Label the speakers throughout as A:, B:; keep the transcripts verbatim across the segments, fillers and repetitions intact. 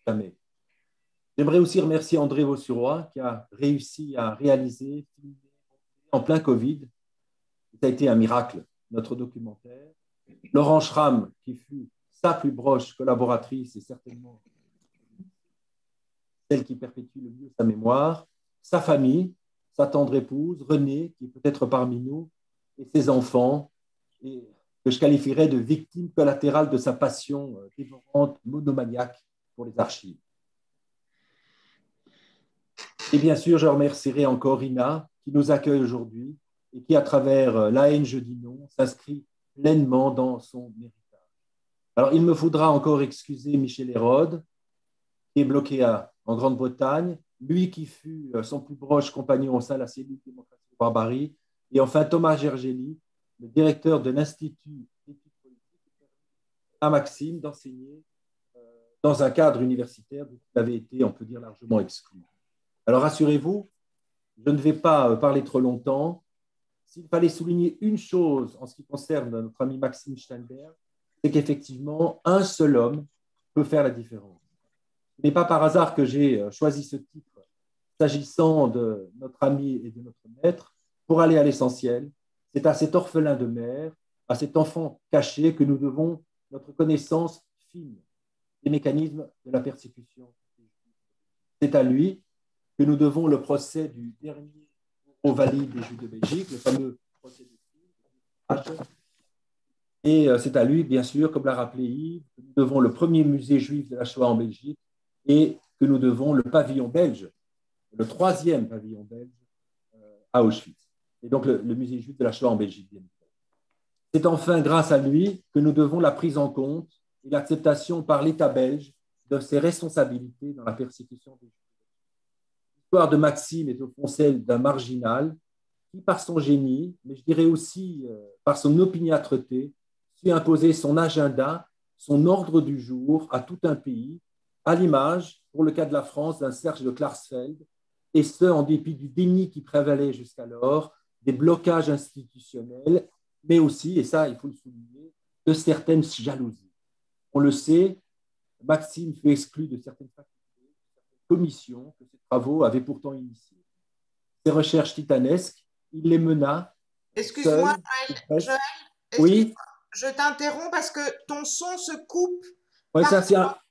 A: jamais. J'aimerais aussi remercier André Vossuroy qui a réussi à réaliser en plein Covid. Ça a été un miracle, notre documentaire. Laurent Schramm, qui fut sa plus proche collaboratrice et certainement celle qui perpétue le mieux sa mémoire, sa famille, sa tendre épouse, Renée, qui est peut-être parmi nous, et ses enfants, et que je qualifierais de victimes collatérales de sa passion dévorante, monomaniaque pour les archives. Et bien sûr, je remercierai encore Ina, qui nous accueille aujourd'hui et qui, à travers La haine, je dis non, s'inscrit pleinement dans son héritage. Alors, il me faudra encore excuser Michel Hérode, qui est bloqué à, en Grande-Bretagne, lui qui fut son plus proche compagnon au sein de la cellule Démocratie et Barbarie, et enfin Thomas Gergely, le directeur de l'Institut d'études politiques, à Maxime d'enseigner dans un cadre universitaire dont il avait été, on peut dire, largement exclu. Alors, rassurez-vous, je ne vais pas parler trop longtemps. S'il fallait souligner une chose en ce qui concerne notre ami Maxime Steinberg, c'est qu'effectivement, un seul homme peut faire la différence. Ce n'est pas par hasard que j'ai choisi ce titre s'agissant de notre ami et de notre maître. Pour aller à l'essentiel, c'est à cet orphelin de mère, à cet enfant caché que nous devons notre connaissance fine des mécanismes de la persécution. C'est à lui que nous devons le procès du dernier au valide des Juifs de Belgique, le fameux procès de Steve. Et c'est à lui, bien sûr, comme l'a rappelé Yves, que nous devons le premier musée juif de la Shoah en Belgique et que nous devons le pavillon belge, le troisième pavillon belge à Auschwitz. Et donc le, le musée juif de la Shoah en Belgique, bien sûr. C'est enfin grâce à lui que nous devons la prise en compte et l'acceptation par l'État belge de ses responsabilités dans la persécution des Juifs. L'histoire de Maxime est au fond celle d'un marginal qui, par son génie, mais je dirais aussi euh, par son opiniâtreté, sut imposer son agenda, son ordre du jour à tout un pays, à l'image, pour le cas de la France, d'un Serge de Klarsfeld, et ce, en dépit du déni qui prévalait jusqu'alors, des blocages institutionnels, mais aussi, et ça, il faut le souligner, de certaines jalousies. On le sait, Maxime fut exclu de certaines facultés, de certaines commissions que ses travaux avaient pourtant initiées. Ces recherches titanesques, il les mena.
B: Excuse-moi, Joël, Joël excuse
A: oui.
B: Je t'interromps parce que ton son se coupe.
A: Oui, ça c'est un...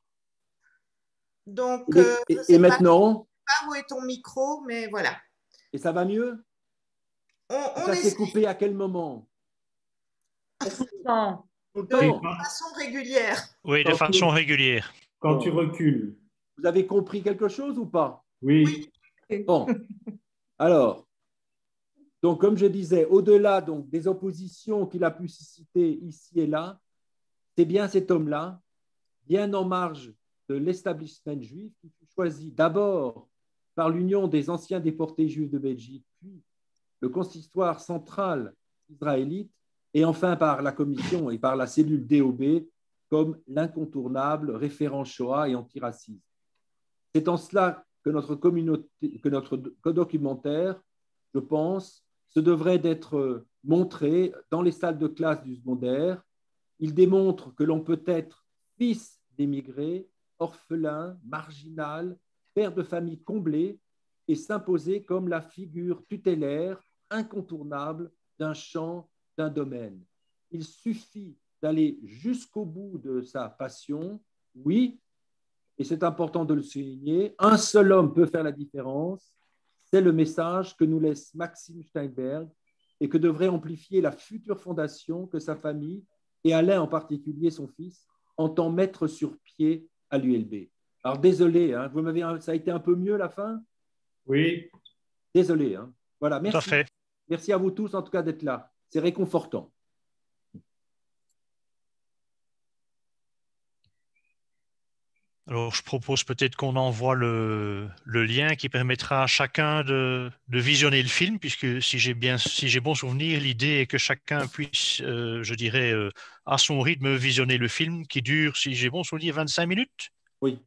B: Donc,
A: et,
B: euh,
A: et,
B: je ne sais
A: et
B: pas,
A: maintenant
B: pas où est ton micro, mais voilà.
A: Et ça va mieux?
B: On, on
A: Ça s'est
B: essaie
A: coupé à quel moment?
C: Tout le temps.
A: Tout le
B: de
A: temps.
B: façon régulière.
D: Oui, de
A: Quand
D: façon
A: tu-
D: régulière.
E: Quand
A: Bon.
E: tu recules.
A: Vous avez compris quelque chose ou pas?
E: Oui.
A: Bon. Alors, donc, comme je disais, au-delà donc, des oppositions qu'il a pu susciter ici et là, c'est bien cet homme-là, bien en marge de l'establishment juif, qui fut choisi d'abord par l'Union des anciens déportés juifs de Belgique, puis le consistoire central israélite, et enfin par la commission et par la cellule D O B comme l'incontournable référent Shoah et antiracisme. C'est en cela que notre, communauté, que notre documentaire, je pense, se devrait d'être montré dans les salles de classe du secondaire. Il démontre que l'on peut être fils d'émigrés, orphelin, marginal, père de famille comblée et s'imposer comme la figure tutélaire incontournable d'un champ, d'un domaine. Il suffit d'aller jusqu'au bout de sa passion, oui, et c'est important de le souligner, un seul homme peut faire la différence, c'est le message que nous laisse Maxime Steinberg et que devrait amplifier la future fondation que sa famille, et Alain en particulier, son fils, entend mettre sur pied à l'U L B. Alors désolé, hein, vous m'avez, ça a été un peu mieux la fin?
E: Oui.
A: Désolé. Hein. Voilà, merci.
D: Tout à fait.
A: Merci à vous tous en tout cas d'être là. C'est réconfortant.
D: Alors, je propose peut-être qu'on envoie le, le lien qui permettra à chacun de, de visionner le film, puisque si j'ai bien, si j'ai bon souvenir, l'idée est que chacun puisse, euh, je dirais, euh, à son rythme, visionner le film qui dure, si j'ai bon souvenir, vingt-cinq minutes.
A: Oui.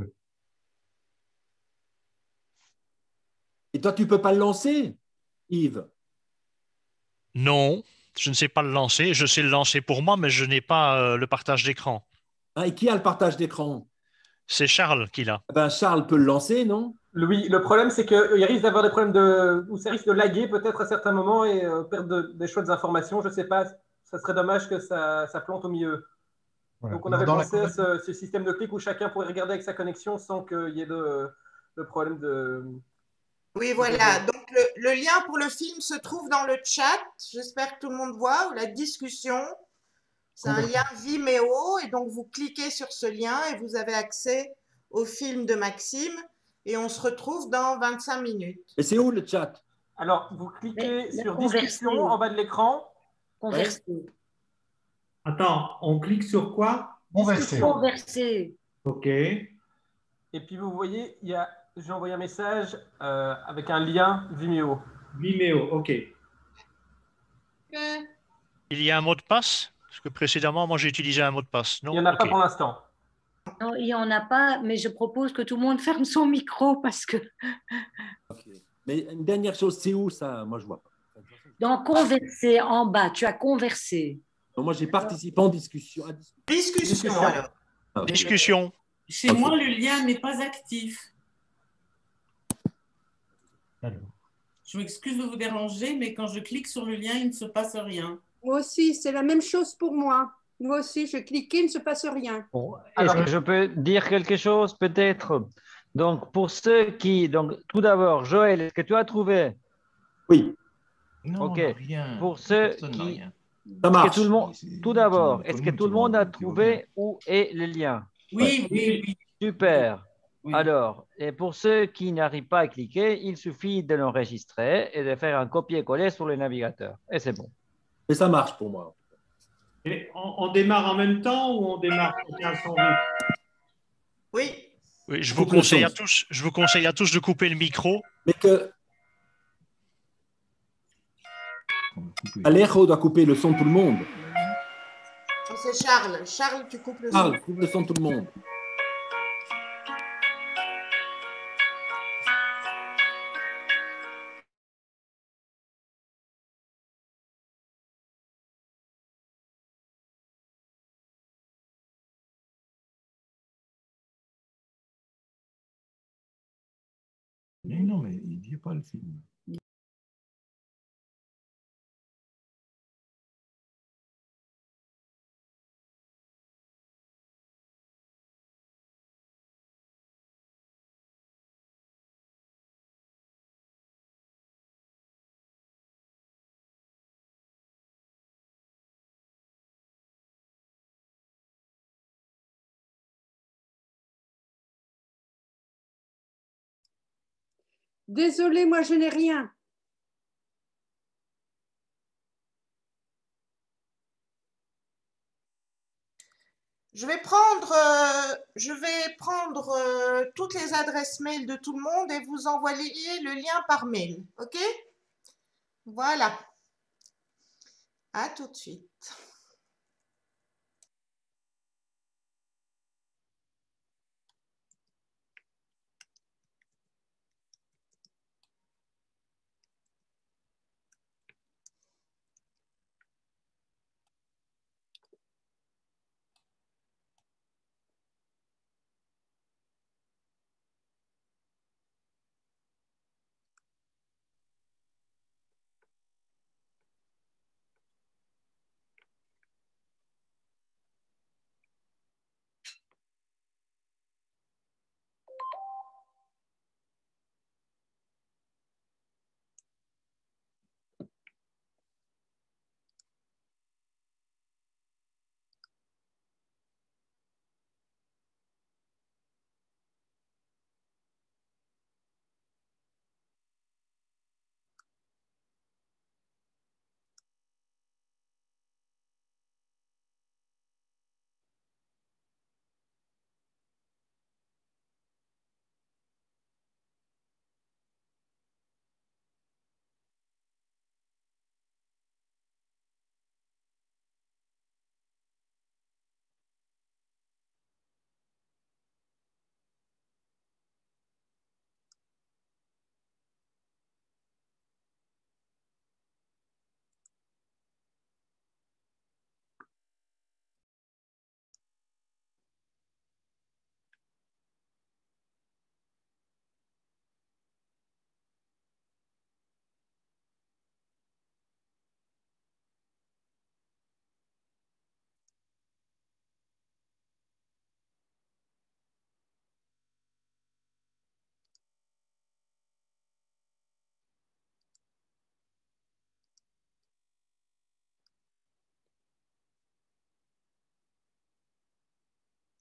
A: Et toi, tu ne peux pas le lancer, Yves?
D: Non, je ne sais pas le lancer. Je sais le lancer pour moi, mais je n'ai pas euh, le partage d'écran.
A: Ah, et qui a le partage d'écran?
D: C'est Charles qui l'a.
A: Eh ben, Charles peut le lancer, non?
E: Oui, le problème, c'est qu'il risque d'avoir des problèmes de. Ou ça risque de laguer peut-être à certains moments et euh, perdre de- des chouettes informations. Je ne sais pas. Ça serait dommage que ça, ça plante au milieu.
F: Voilà.
E: Donc, on
F: Non,
E: avait
F: dans la
E: pensé à ce, ce système de clic où chacun pourrait regarder avec sa connexion sans qu'il y ait de, de problème de.
B: Oui, voilà. Donc, le, le lien pour le film se trouve dans le chat. J'espère que tout le monde voit, ou la discussion. C'est un lien Vimeo. Et donc, vous cliquez sur ce lien et vous avez accès au film de Maxime. Et on se retrouve dans vingt-cinq minutes.
A: Et c'est où le chat?
E: Alors, vous cliquez
C: Mais- mais
E: sur
C: converser.
E: discussion en bas de l'écran.
C: Converser.
G: Attends, on clique sur quoi?
F: Converser.
C: Converser.
G: OK.
E: Et puis, vous voyez, il y a, j'ai envoyé un message euh, avec un lien Vimeo.
G: Vimeo, OK.
D: Il y a un mot de passe? Parce que précédemment, moi, j'ai utilisé un mot de passe. Non?
E: Il n'y en a
D: Ok.
E: pas pour l'instant.
C: Non, il n'y en a pas, mais je propose que tout le monde ferme son micro parce que
A: Ok. Mais une dernière chose, c'est où ça? Moi, je vois pas.
C: dans converser en bas, tu as conversé.
A: Non, moi, j'ai participé en discussion. à discussion.
B: Discussion,
E: Discussion.
B: alors.
A: Ah, ok.
D: Discussion.
H: Chez
A: Ok.
H: moi, le lien n'est pas actif.
F: Alors.
H: Je m'excuse de vous déranger, mais quand je clique sur le lien, il ne se passe rien.
I: Moi aussi, c'est la même chose pour moi. Moi aussi, je clique, il ne se passe rien.
J: Bon,
E: Alors-
J: est-ce que je peux dire quelque chose peut-être? Donc, pour ceux qui... Donc, tout d'abord, Joël, est-ce que tu as trouvé?
A: Oui,
K: Non,
J: Ok.
K: rien.
J: Pour ceux
K: Personne n'a
J: qui-
K: rien.
A: ça
J: Est-ce que
A: marche.
J: tout le monde...
K: C'est-
J: Tout
K: c'est
J: d'abord,
K: une
J: est-ce que
K: commune,
J: tout le monde a
K: tout va bien.
J: trouvé où est le lien?
H: Oui, oui, oui.
J: Super.
H: oui.
J: Alors, et pour ceux qui n'arrivent pas à cliquer, il suffit de l'enregistrer et de faire un copier-coller sur le navigateur. Et c'est bon.
A: Mais ça marche pour moi.
G: Et on, on démarre en même temps ou on démarre chacun à son rythme?
B: Oui.
D: Oui, je vous
A: Coupe le
D: conseille à
A: son.
D: tous, je vous conseille à tous de couper le micro.
A: Mais que
K: On va couper.
A: Alejo doit couper le son de tout le monde.
B: Oh, c'est Charles. Charles, tu coupes le son.
A: Charles, coupe le son de tout le monde.
K: Mais non, mais il n'y a pas le film.
I: Désolée, moi, je n'ai rien.
B: Je vais prendre, euh, je vais prendre euh, toutes les adresses mail de tout le monde et vous envoyer le lien par mail. OK? Voilà. À tout de suite.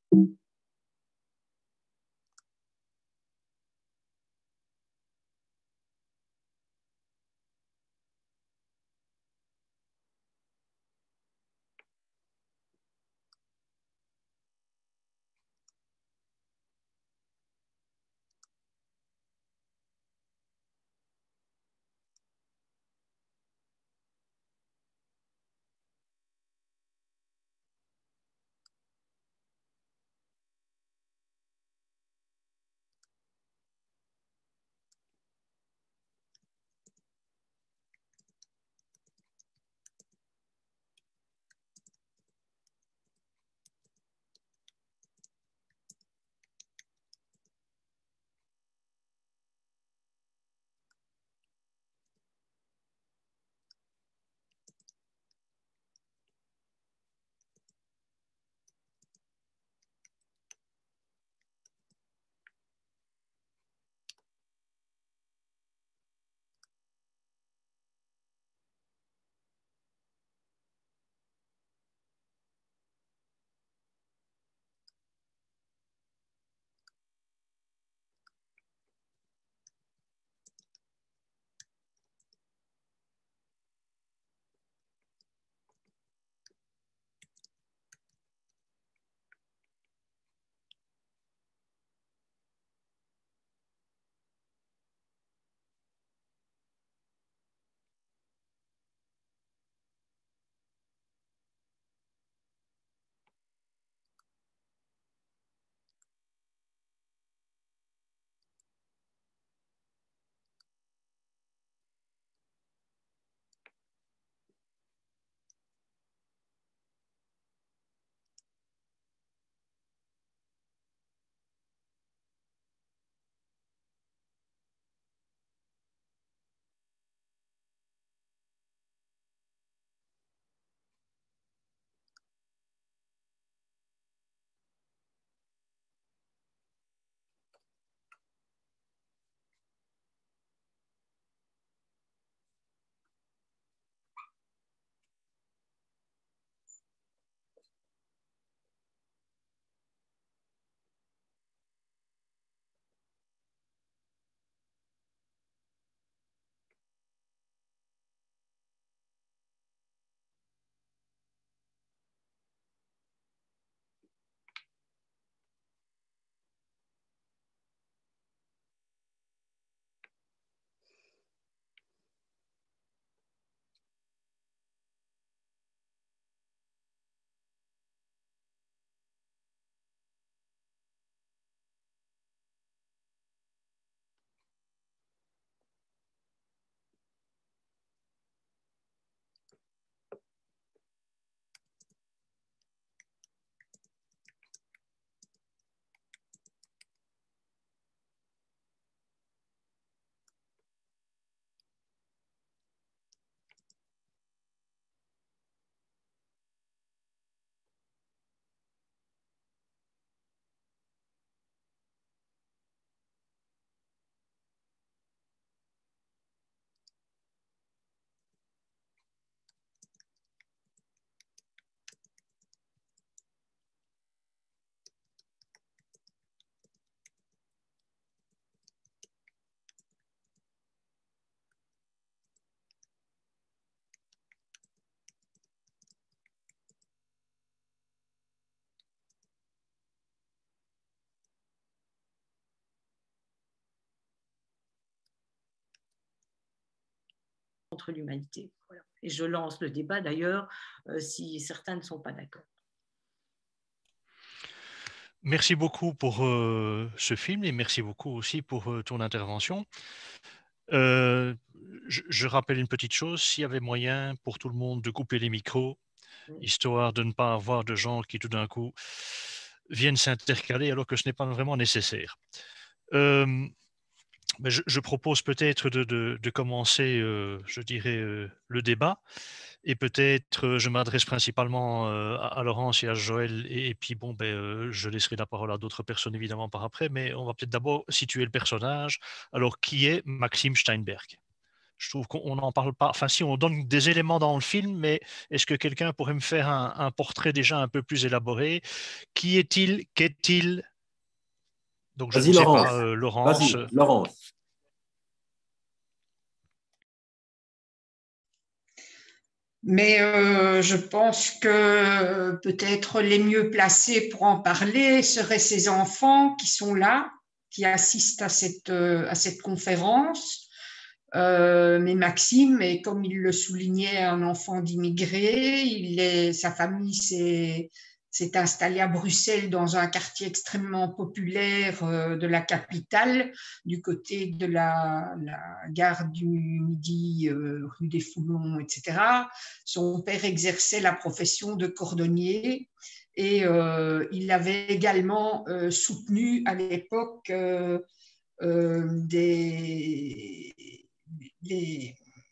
C: Contre l'humanité. Voilà. Et je lance le débat d'ailleurs euh, si certains ne sont pas d'accord.
D: Merci beaucoup pour euh, ce film et merci beaucoup aussi pour euh, ton intervention. Euh, je, je rappelle une petite chose, s'il y avait moyen pour tout le monde de couper les micros, histoire de ne pas avoir de gens qui tout d'un coup viennent s'intercaler alors que ce n'est pas vraiment nécessaire. Euh, mais je, je propose peut-être de, de, de commencer, euh, je dirais, euh, le débat. Et peut-être, euh, je m'adresse principalement euh, à, à Laurence et à Joël, et, et puis bon, ben, euh, je laisserai la parole à d'autres personnes évidemment par après, mais on va peut-être d'abord situer le personnage. Alors, qui est Maxime Steinberg? Je trouve qu'on n'en parle pas. Enfin, si on donne des éléments dans le film, mais est-ce que quelqu'un pourrait me faire un, un portrait déjà un peu plus élaboré? Qui est-il? Qu'est-il? Donc, je ne
A: Vas-y,
D: sais
A: Laurence.
D: pas, euh, Laurence.
A: Vas-y, Laurence.
F: Mais euh, je pense que peut-être les mieux placés pour en parler seraient ces enfants qui sont là, qui assistent à cette, à cette conférence. Euh, mais Maxime est, comme il le soulignait, un enfant d'immigrés. Il est, sa famille s'est, s'est installée à Bruxelles dans un quartier extrêmement populaire euh, de la capitale, du côté de la, la gare du Midi, euh, rue des Foulons, et cetera. Son père exerçait la profession de cordonnier et euh, il avait également euh, soutenu à l'époque euh, euh, des Les,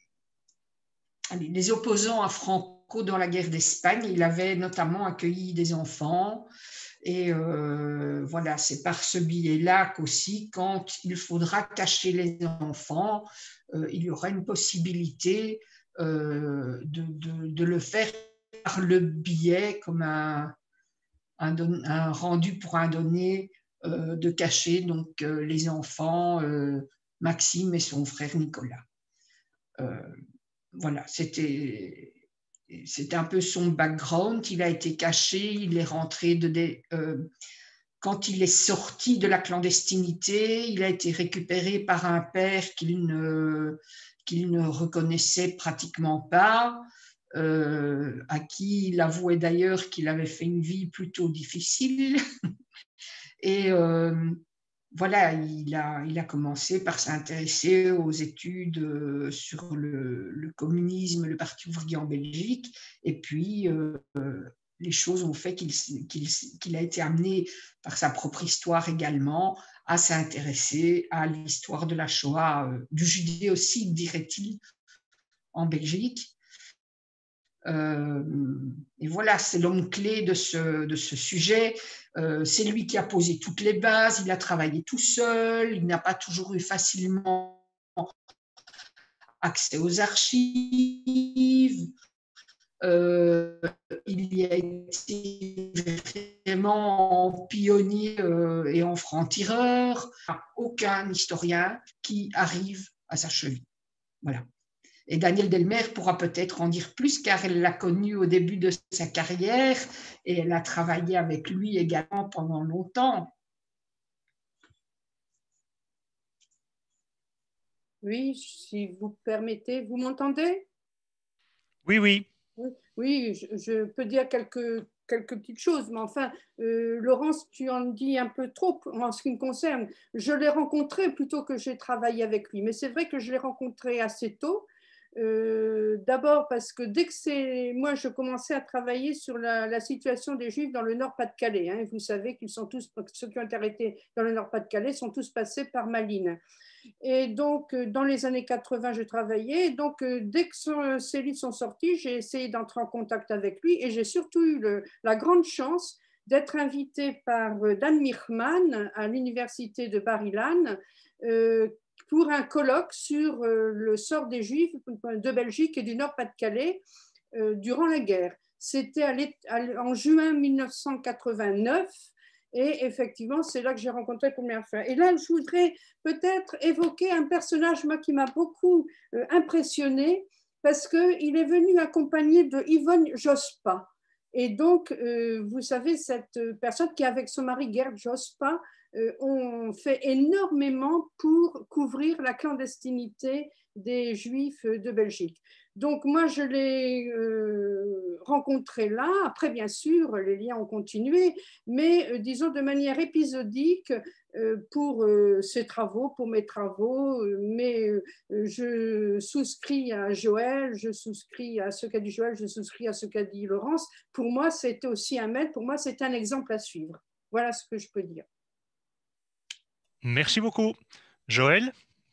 F: les opposants à Franco dans la guerre d'Espagne. Il avait notamment accueilli des enfants. Et euh, voilà, c'est par ce biais-là qu'aussi, quand il faudra cacher les enfants, euh, il y aura une possibilité euh, de, de, de le faire par le biais, comme un, un, don, un rendu pour un donné, euh, de cacher donc, euh, les enfants, euh, Maxime et son frère Nicolas. Euh, voilà, c'était c'était un peu son background. Il a été caché, il est rentré de des, euh, quand il est sorti de la clandestinité, il a été récupéré par un père qu'il ne qu'il ne reconnaissait pratiquement pas, euh, à qui il avouait d'ailleurs qu'il avait fait une vie plutôt difficile. Et euh, voilà, il a, il a commencé par s'intéresser aux études sur le, le communisme, le parti ouvrier en Belgique, et puis euh, les choses ont fait qu'il, qu'il, qu'il a été amené par sa propre histoire également à s'intéresser à l'histoire de la Shoah, euh, du judéocide, dirait-il, en Belgique. Euh, et voilà, c'est l'homme clé de ce, de ce sujet. Euh, c'est lui qui a posé toutes les bases, il a travaillé tout seul, il n'a pas toujours eu facilement accès aux archives. Euh, il y a été vraiment pionnier euh, et en franc-tireur. Aucun historien qui arrive à sa cheville. Voilà. Et Danielle Delmer pourra peut-être en dire plus car elle l'a connu au début de sa carrière et elle a travaillé avec lui également pendant longtemps.
I: Oui, si vous permettez, vous m'entendez?
D: Oui, oui.
I: Oui, oui je, je peux dire quelques, quelques petites choses, mais enfin, euh, Laurence, tu en dis un peu trop en ce qui me concerne. Je l'ai rencontré plutôt que j'ai travaillé avec lui, mais c'est vrai que je l'ai rencontré assez tôt. Euh, d'abord parce que dès que c'est moi je commençais à travailler sur la, la situation des Juifs dans le Nord-Pas-de-Calais, hein, vous savez qu'ils sont tous, ceux qui ont été arrêtés dans le Nord-Pas-de-Calais sont tous passés par Malines, et donc dans les années quatre-vingts je travaillais, donc dès que son, ces livres sont sortis j'ai essayé d'entrer en contact avec lui et j'ai surtout eu le, la grande chance d'être invitée par Dan Mirman à l'université de Bar-Ilan euh, pour un colloque sur euh, le sort des Juifs de Belgique et du Nord-Pas-de-Calais euh, durant la guerre. C'était en juin mille neuf cent quatre-vingt-neuf et effectivement, c'est là que j'ai rencontré la première fois. Et là, je voudrais peut-être évoquer un personnage moi, qui m'a beaucoup euh, impressionné parce qu'il est venu accompagné de Yvonne Jospa. Et donc, euh, vous savez, cette personne qui, avec son mari Gerd Jospa, euh, ont fait énormément pour couvrir la clandestinité des Juifs de Belgique. Donc, moi, je l'ai euh, rencontré là. Après, bien sûr, les liens ont continué, mais euh, disons de manière épisodique euh, pour euh, ses travaux, pour mes travaux. Euh, mais euh, je souscris à Joël, je souscris à ce qu'a dit Joël, je souscris à ce qu'a dit Laurence. Pour moi, c'était aussi un maître, pour moi, c'était un exemple à suivre. Voilà ce que je peux dire.
D: Merci beaucoup. Joël?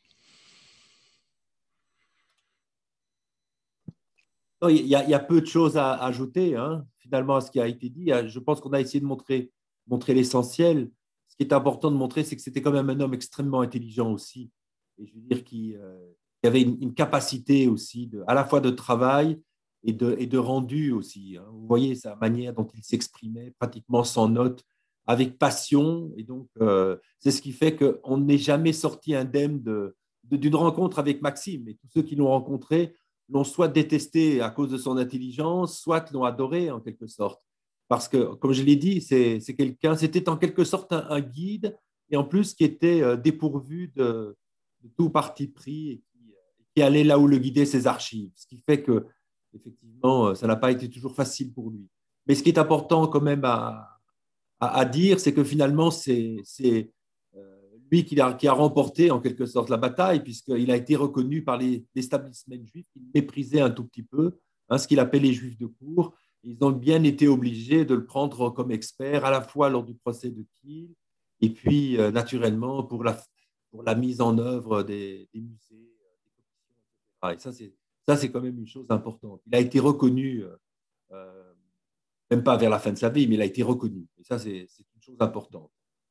A: Non, il, y a, il y a peu de choses à ajouter, hein, finalement, à ce qui a été dit. Je pense qu'on a essayé de montrer, montrer l'essentiel. Ce qui est important de montrer, c'est que c'était quand même un homme extrêmement intelligent aussi. Et je veux dire, qui, euh, qui avait une, une capacité aussi de, à la fois de travail et de, et de rendu aussi. Hein. Vous voyez sa manière dont il s'exprimait, pratiquement sans notes, avec passion. Et donc, euh, c'est ce qui fait qu'on n'est jamais sorti indemne de, de, d'une rencontre avec Maxime. Et tous ceux qui l'ont rencontré l'ont soit détesté à cause de son intelligence, soit l'ont adoré en quelque sorte. Parce que, comme je l'ai dit, c'est, c'est quelqu'un, c'était en quelque sorte un, un guide, et en plus qui était euh, dépourvu de, de tout parti pris et qui, qui allait là où le guidaient ses archives. Ce qui fait que, effectivement, ça n'a pas été toujours facile pour lui. Mais ce qui est important quand même à, à, à dire, c'est que finalement, c'est, c'est euh, lui qui a, qui a remporté en quelque sorte la bataille, puisqu'il a été reconnu par les, l'établissement juif qui méprisait un tout petit peu, hein, ce qu'il appelait les juifs de cour. Ils ont bien été obligés de le prendre comme expert, à la fois lors du procès de Kiel, et puis euh, naturellement pour la, pour la mise en œuvre des, des musées, des commissions, et cetera. Et ça, c'est, ça, c'est quand même une chose importante. Il a été reconnu, euh, même pas vers la fin de sa vie, mais il a été reconnu. Et ça, c'est, c'est une chose importante.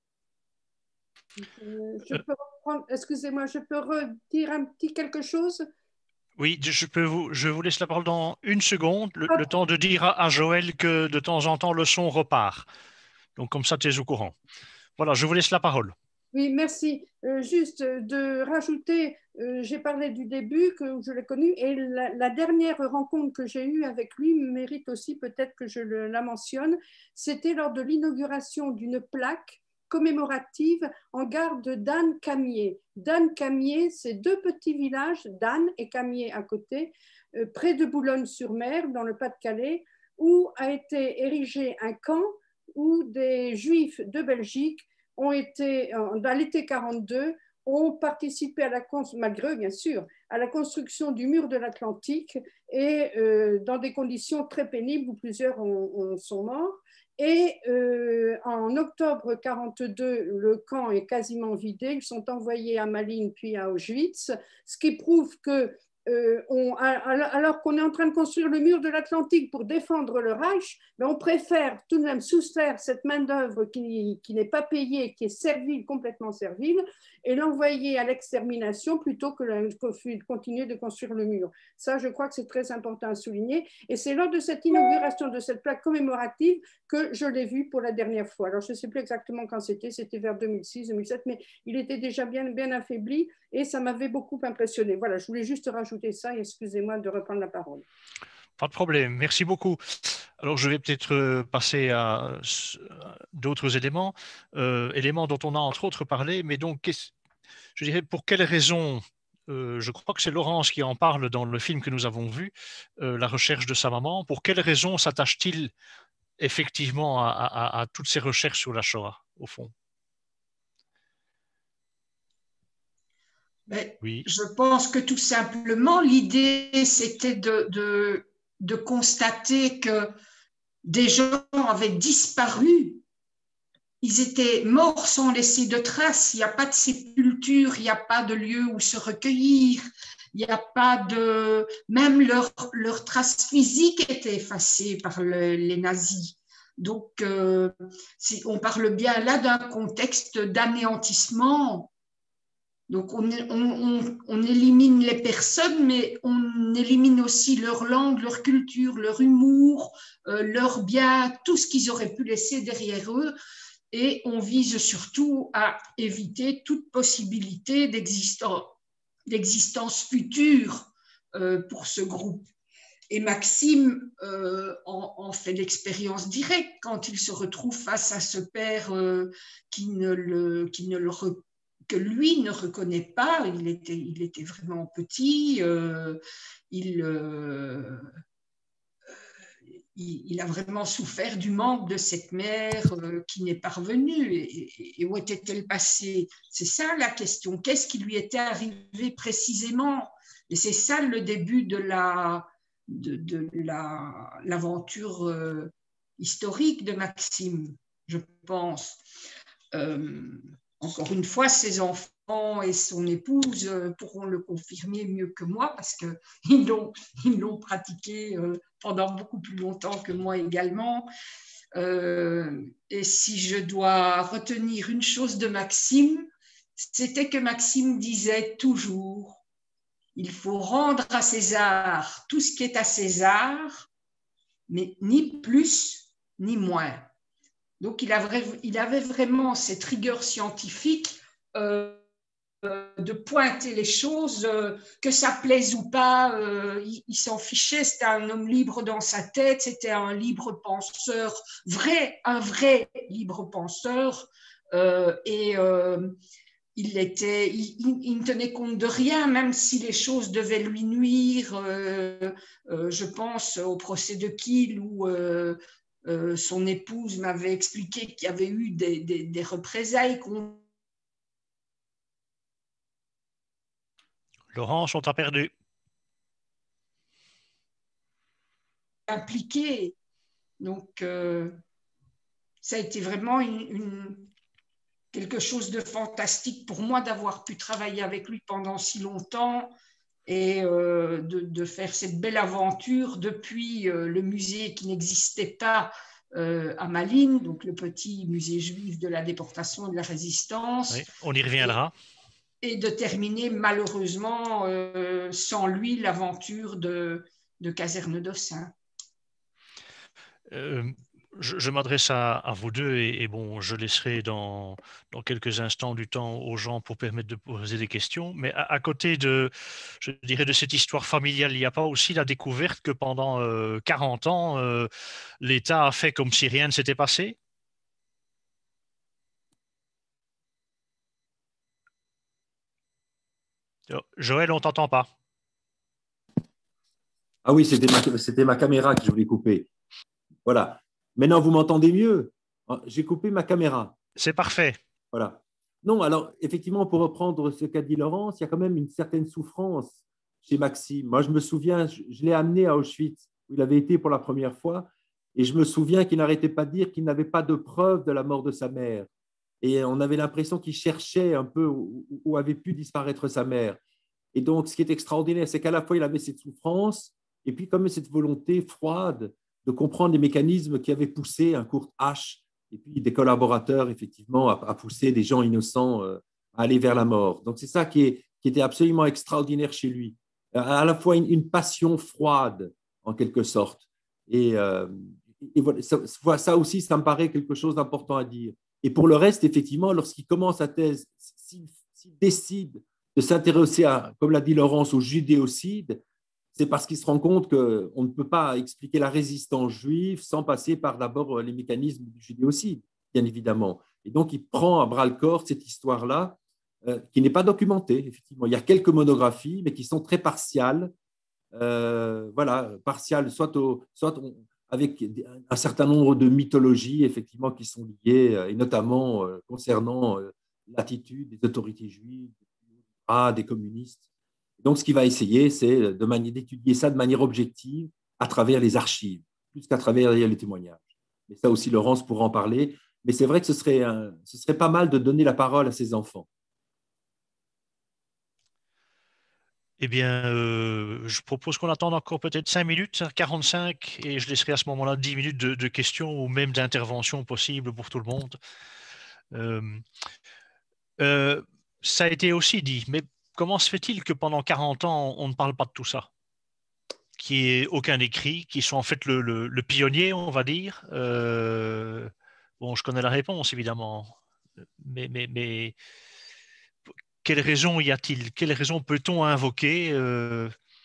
I: Euh, je peux reprendre, excusez-moi, je peux redire un petit quelque chose?
D: Oui, je, peux vous, je vous laisse la parole dans une seconde, le, le temps de dire à, à Joël que de temps en temps le son repart. Donc comme ça, tu es au courant. Voilà, je vous laisse la parole.
I: Oui, merci. Euh, juste de rajouter, euh, j'ai parlé du début, que je l'ai connu, et la, la dernière rencontre que j'ai eue avec lui mérite aussi peut-être que je le, la mentionne. C'était lors de l'inauguration d'une plaque commémorative en gare de Danne-Camier. Danne-Camier, c'est deux petits villages, Danne et Camier à côté, euh, près de Boulogne-sur-Mer, dans le Pas-de-Calais, où a été érigé un camp où des Juifs de Belgique ont été, dans l'été quarante-deux, ont participé à la, malgré eux bien sûr, à la construction du mur de l'Atlantique et euh, dans des conditions très pénibles où plusieurs ont, ont, sont morts. Et euh, en octobre quarante-deux, le camp est quasiment vidé. Ils sont envoyés à Malines puis à Auschwitz, ce qui prouve que Euh, on, alors qu'on est en train de construire le mur de l'Atlantique pour défendre le Reich, mais on préfère tout de même soustraire cette main-d'œuvre qui, qui n'est pas payée, qui est servile, complètement servile, et l'envoyer à l'extermination plutôt que de continuer de construire le mur. Ça, je crois que c'est très important à souligner. Et c'est lors de cette inauguration de cette plaque commémorative que je l'ai vu pour la dernière fois. Alors, je ne sais plus exactement quand c'était, c'était vers deux mille six, deux mille sept, mais il était déjà bien, bien affaibli et ça m'avait beaucoup impressionné. Voilà, je voulais juste rajouter ça et excusez-moi de reprendre la parole.
D: Pas de problème, merci beaucoup. Alors, je vais peut-être passer à d'autres éléments, euh, éléments dont on a entre autres parlé, mais donc, je dirais, pour quelles raisons, euh, je crois que c'est Laurence qui en parle dans le film que nous avons vu, euh, La recherche de sa maman, pour quelles raisons s'attache-t-il effectivement à, à, à toutes ces recherches sur la Shoah, au fond?
F: Mais
D: oui.
F: Je pense que tout simplement, l'idée, c'était de, de, de constater que des gens avaient disparu. Ils étaient morts sans laisser de traces. Il n'y a pas de sépulture, il n'y a pas de lieu où se recueillir. Il n'y a pas de… Même leurs leur traces physiques étaient effacées par le, les nazis. Donc, euh, on parle bien là d'un contexte d'anéantissement. Donc, on, on, on élimine les personnes, mais on élimine aussi leur langue, leur culture, leur humour, euh, leurs biens, tout ce qu'ils auraient pu laisser derrière eux. Et on vise surtout à éviter toute possibilité d'existence, d'existence future euh, pour ce groupe. Et Maxime euh, en, en fait l'expérience directe quand il se retrouve face à ce père euh, qui ne le, qui ne le que lui ne reconnaît pas. Il était, il était vraiment petit. Euh, il, euh, il, il a vraiment souffert du manque de cette mère euh, qui n'est pas revenue. Et, et, et où était-elle passée? C'est ça la question. Qu'est-ce qui lui était arrivé précisément? Et c'est ça le début de la de, de la, l'aventure euh, historique de Maxime, je pense. Euh, encore une fois, ses enfants et son épouse euh, pourront le confirmer mieux que moi parce qu'ils l'ont, ils l'ont pratiqué euh, pendant beaucoup plus longtemps que moi également. Euh, et si je dois retenir une chose de Maxime, c'était que Maxime disait toujours Il faut rendre à César tout ce qui est à César, mais ni plus ni moins. Donc, il avait, il avait vraiment cette rigueur scientifique euh, de pointer les choses, euh, que ça plaise ou pas, euh, il, il s'en fichait, c'était un homme libre dans sa tête, c'était un libre penseur, vrai, un vrai libre penseur, euh, et euh, il, était, il, il ne tenait compte de rien, même si les choses devaient lui nuire. Euh, euh, je pense au procès de Kiel où euh, euh, son épouse m'avait expliqué qu'il y avait eu des, des, des représailles qu'on
D: Laurence, on t'a perdu.
F: impliqué. Donc, euh, ça a été vraiment une, une, quelque chose de fantastique pour moi d'avoir pu travailler avec lui pendant si longtemps et euh, de, de faire cette belle aventure depuis euh, le musée qui n'existait pas euh, à Malines, donc le petit musée juif de la déportation et de la résistance.
D: Oui, on y reviendra.
F: Et, et de terminer malheureusement euh, sans lui l'aventure de, de Caserne d'Ossun.
D: Euh, je, je m'adresse à, à vous deux et, et bon, je laisserai dans, dans quelques instants du temps aux gens pour permettre de poser des questions. Mais à, à côté de, je dirais, de cette histoire familiale, il n'y a pas aussi la découverte que pendant euh, quarante ans, euh, l'État a fait comme si rien ne s'était passé? Joël, on ne t'entend pas.
A: Ah oui, c'était ma, c'était ma caméra que je voulais couper. Voilà. Maintenant, vous m'entendez mieux. J'ai coupé ma caméra.
D: C'est parfait.
A: Voilà. Non, alors, effectivement, pour reprendre ce qu'a dit Laurence, il y a quand même une certaine souffrance chez Maxime. Moi, je me souviens, je, je l'ai amené à Auschwitz, où il avait été pour la première fois, et je me souviens qu'il n'arrêtait pas de dire qu'il n'avait pas de preuve de la mort de sa mère. Et on avait l'impression qu'il cherchait un peu où, où avait pu disparaître sa mère. Et donc, ce qui est extraordinaire, c'est qu'à la fois, il avait cette souffrance, et puis comme cette volonté froide de comprendre les mécanismes qui avaient poussé un Kurt H et puis des collaborateurs, effectivement, à, à pousser des gens innocents euh, à aller vers la mort. Donc, c'est ça qui, est, qui était absolument extraordinaire chez lui. À la fois une, une passion froide, en quelque sorte. Et, euh, et voilà, ça, ça aussi, ça me paraît quelque chose d'important à dire. Et pour le reste, effectivement, lorsqu'il commence sa thèse, s'il, s'il décide de s'intéresser, à, comme l'a dit Laurence, au judéocide, c'est parce qu'il se rend compte qu'on ne peut pas expliquer la résistance juive sans passer par d'abord les mécanismes du judéocide, bien évidemment. Et donc, il prend à bras-le-corps cette histoire-là, euh, qui n'est pas documentée, effectivement. Il y a quelques monographies, mais qui sont très partiales. Euh, voilà, partiales, soit, au, soit on, avec un certain nombre de mythologies, effectivement, qui sont liées, et notamment euh, concernant euh, l'attitude des autorités juives, des communistes. Donc, ce qu'il va essayer, c'est de mani- d'étudier ça de manière objective à travers les archives, plus qu'à travers les témoignages. Mais ça aussi, Laurence pourra en parler. Mais c'est vrai que ce serait, un, ce serait pas mal de donner la parole à ses enfants.
D: Eh bien, euh, je propose qu'on attende encore peut-être cinq minutes, quarante-cinq, et je laisserai à ce moment-là dix minutes de, de questions ou même d'interventions possibles pour tout le monde. Euh, euh, ça a été aussi dit, mais comment se fait-il que pendant quarante ans, on ne parle pas de tout ça? Qu'il n'y ait aucun écrit, qui soit en fait le, le, le pionnier, on va dire. Euh, bon, je connais la réponse, évidemment, mais, mais, mais quelle raison y a-t-il? Quelle raison peut-on invoquer? euh...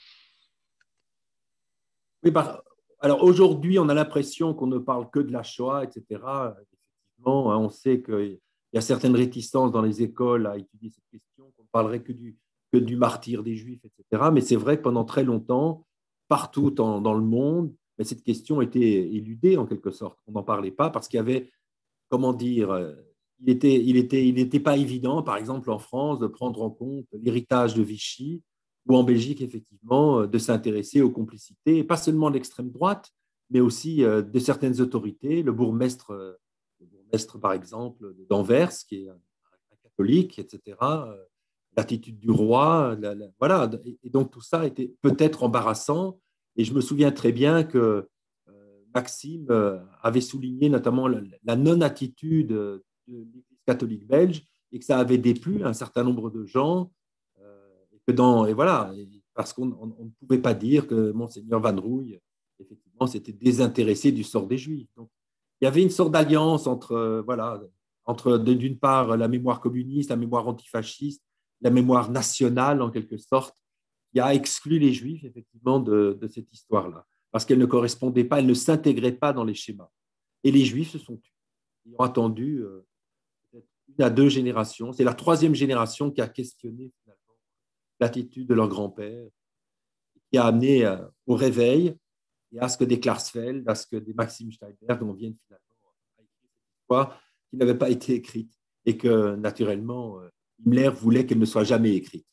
A: Oui, bah, alors aujourd'hui, on a l'impression qu'on ne parle que de la Shoah, et cetera. Effectivement, hein, on sait qu'il y a certaines réticences dans les écoles à étudier cette question, qu'on ne parlerait que du, que du martyre des Juifs, et cetera. Mais c'est vrai que pendant très longtemps, partout en, dans le monde, mais cette question était éludée en quelque sorte. On n'en parlait pas parce qu'il y avait, comment dire, il était, il était, il n'était pas évident, par exemple en France, de prendre en compte l'héritage de Vichy, ou en Belgique, effectivement, de s'intéresser aux complicités, pas seulement de l'extrême droite, mais aussi de certaines autorités. Le bourgmestre, le bourgmestre par exemple, d'Anvers, qui est un catholique, et cetera. L'attitude du roi, la, la, voilà. Et donc tout ça était peut-être embarrassant. Et je me souviens très bien que euh, Maxime euh, avait souligné notamment la, la non-attitude de l'Église catholique belge et que ça avait déplu à un certain nombre de gens. Euh, et, que dans, et voilà, et parce qu'on on, on ne pouvait pas dire que Monseigneur Van Rouille, effectivement, s'était désintéressé du sort des Juifs. Donc, il y avait une sorte d'alliance entre, euh, voilà, entre d'une part la mémoire communiste, la mémoire antifasciste, la mémoire nationale en quelque sorte, qui a exclu les Juifs effectivement de, de cette histoire-là, parce qu'elle ne correspondait pas, elle ne s'intégrait pas dans les schémas. Et les Juifs se sont tués. Ils ont attendu euh, une à deux générations. C'est la troisième génération qui a questionné finalement l'attitude de leur grand-père, qui a amené euh, au réveil et à ce que des Klarsfeld, à ce que des Maxime Steinberg, on vienne finalement à écrire cette histoire qui n'avait pas été écrite et que naturellement Himmler voulait qu'elle ne soit jamais écrite.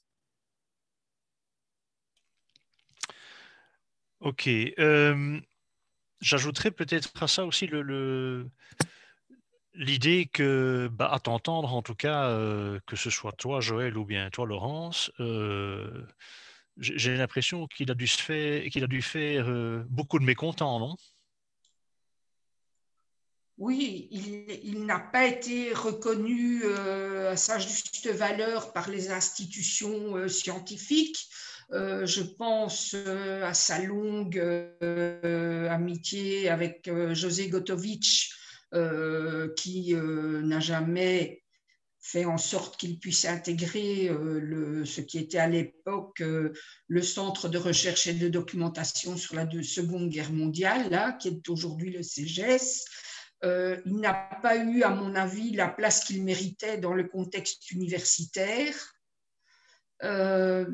D: Ok. Euh, j'ajouterais peut-être à ça aussi le, le, l'idée que, bah, à t'entendre en tout cas, euh, que ce soit toi Joël ou bien toi Laurence, euh, j'ai l'impression qu'il a dû se faire, qu'il a dû faire euh, beaucoup de mécontents, non?
F: Oui, il, il n'a pas été reconnu euh, à sa juste valeur par les institutions euh, scientifiques. Euh, je pense euh, à sa longue euh, amitié avec euh, José Gotovitch, euh, qui euh, n'a jamais fait en sorte qu'il puisse intégrer euh, le, ce qui était à l'époque euh, le Centre de recherche et de documentation sur la deux, Seconde Guerre mondiale, là, qui est aujourd'hui le C G E S. Euh, il n'a pas eu, à mon avis, la place qu'il méritait dans le contexte universitaire. Euh,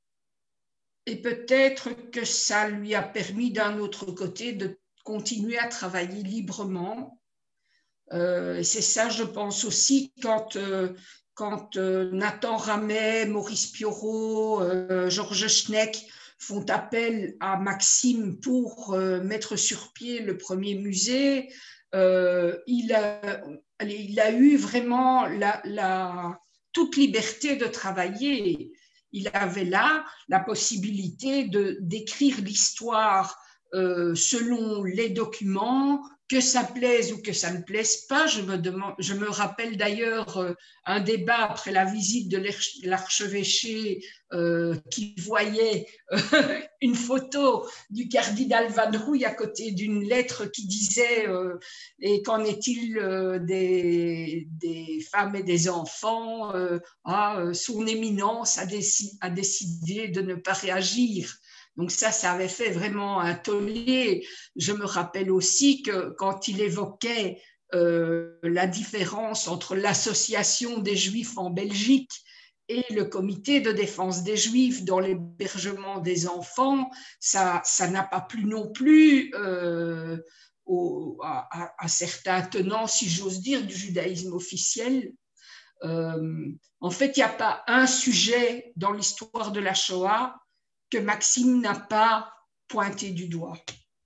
F: et peut-être que ça lui a permis, d'un autre côté, de continuer à travailler librement. Euh, et c'est ça, je pense aussi, quand, euh, quand euh, Nathan Ramet, Maurice Piorot, euh, Georges Schneck font appel à Maxime pour euh, mettre sur pied le premier musée, euh, il, a, il a eu vraiment la, la, toute liberté de travailler. Il avait là la possibilité de, d'écrire l'histoire euh, selon les documents, que ça plaise ou que ça ne plaise pas. Je me, demande, je me rappelle d'ailleurs euh, un débat après la visite de l'archevêché euh, qui voyait euh, une photo du cardinal Van Rouille à côté d'une lettre qui disait euh, « Et qu'en est-il euh, des, des femmes et des enfants euh, ah, son éminence a, déci a décidé de ne pas réagir ». Donc ça, ça avait fait vraiment un tollé. Je me rappelle aussi que quand il évoquait euh, la différence entre l'association des Juifs en Belgique et le comité de défense des Juifs dans l'hébergement des enfants, ça, ça n'a pas plu non plus euh, au, à, à certains tenants, si j'ose dire, du judaïsme officiel. Euh, en fait, il n'y a pas un sujet dans l'histoire de la Shoah que Maxime n'a pas pointé du doigt.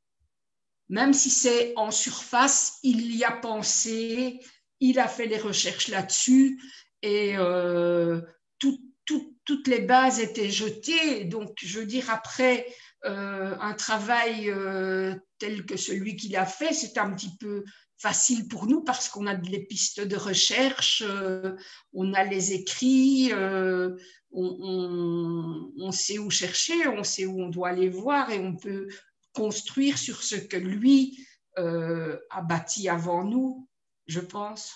F: Même si c'est en surface, il y a pensé, il a fait des recherches là-dessus et euh, tout, tout, toutes les bases étaient jetées. Donc, je veux dire, après euh, un travail euh, tel que celui qu'il a fait, c'est un petit peu facile pour nous parce qu'on a des pistes de recherche, euh, on a les écrits, euh, on, on, on sait où chercher, on sait où on doit aller voir et on peut construire sur ce que lui euh, a bâti avant nous, je pense.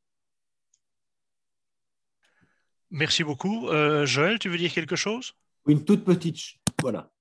D: Merci beaucoup. Euh, Joël, tu veux dire quelque chose?
A: Une toute petite, voilà.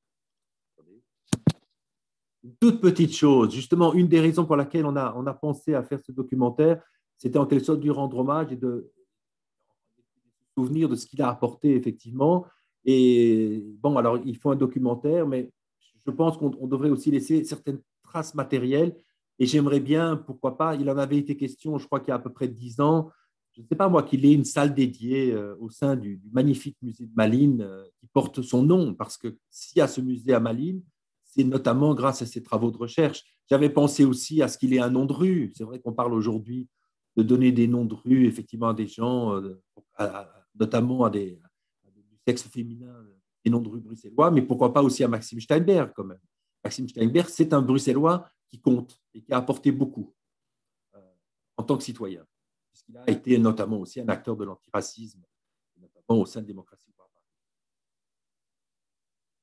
A: Une toute petite chose. Justement, une des raisons pour laquelle on a, on a pensé à faire ce documentaire, c'était en quelque sorte de lui rendre hommage et de se souvenir de ce qu'il a apporté, effectivement. Et bon, alors, il faut un documentaire, mais je pense qu'on devrait aussi laisser certaines traces matérielles. Et j'aimerais bien, pourquoi pas, il en avait été question, je crois qu'il y a à peu près dix ans, je ne sais pas moi, qu'il ait une salle dédiée euh, au sein du, du magnifique musée de Malines euh, qui porte son nom, parce que s'il y a ce musée à Malines, c'est notamment grâce à ses travaux de recherche. J'avais pensé aussi à ce qu'il ait un nom de rue. C'est vrai qu'on parle aujourd'hui de donner des noms de rue, effectivement, à des gens, euh, à, à, notamment à des, à du sexe féminin, des noms de rue bruxellois, mais pourquoi pas aussi à Maxime Steinberg, quand même. Maxime Steinberg, c'est un Bruxellois qui compte et qui a apporté beaucoup euh, en tant que citoyen. Puisqu'il a été notamment aussi un acteur de l'antiracisme, notamment au sein de Démocratie.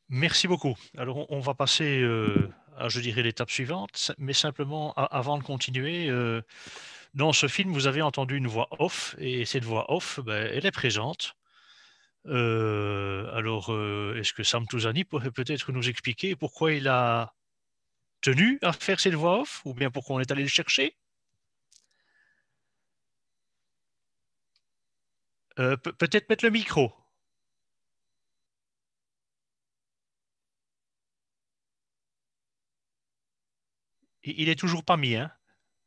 D: Merci beaucoup. Alors, on, on va passer euh, à, je dirais, l'étape suivante, mais simplement, a- avant de continuer, euh, dans ce film, vous avez entendu une voix off, et cette voix off, ben, elle est présente. Euh, alors, euh, est-ce que Sam Touzani pourrait peut-être nous expliquer pourquoi il a tenu à faire cette voix off, ou bien pourquoi on est allé le chercher? Euh, pe- peut-être mettre le micro. Il il est toujours pas mis, hein?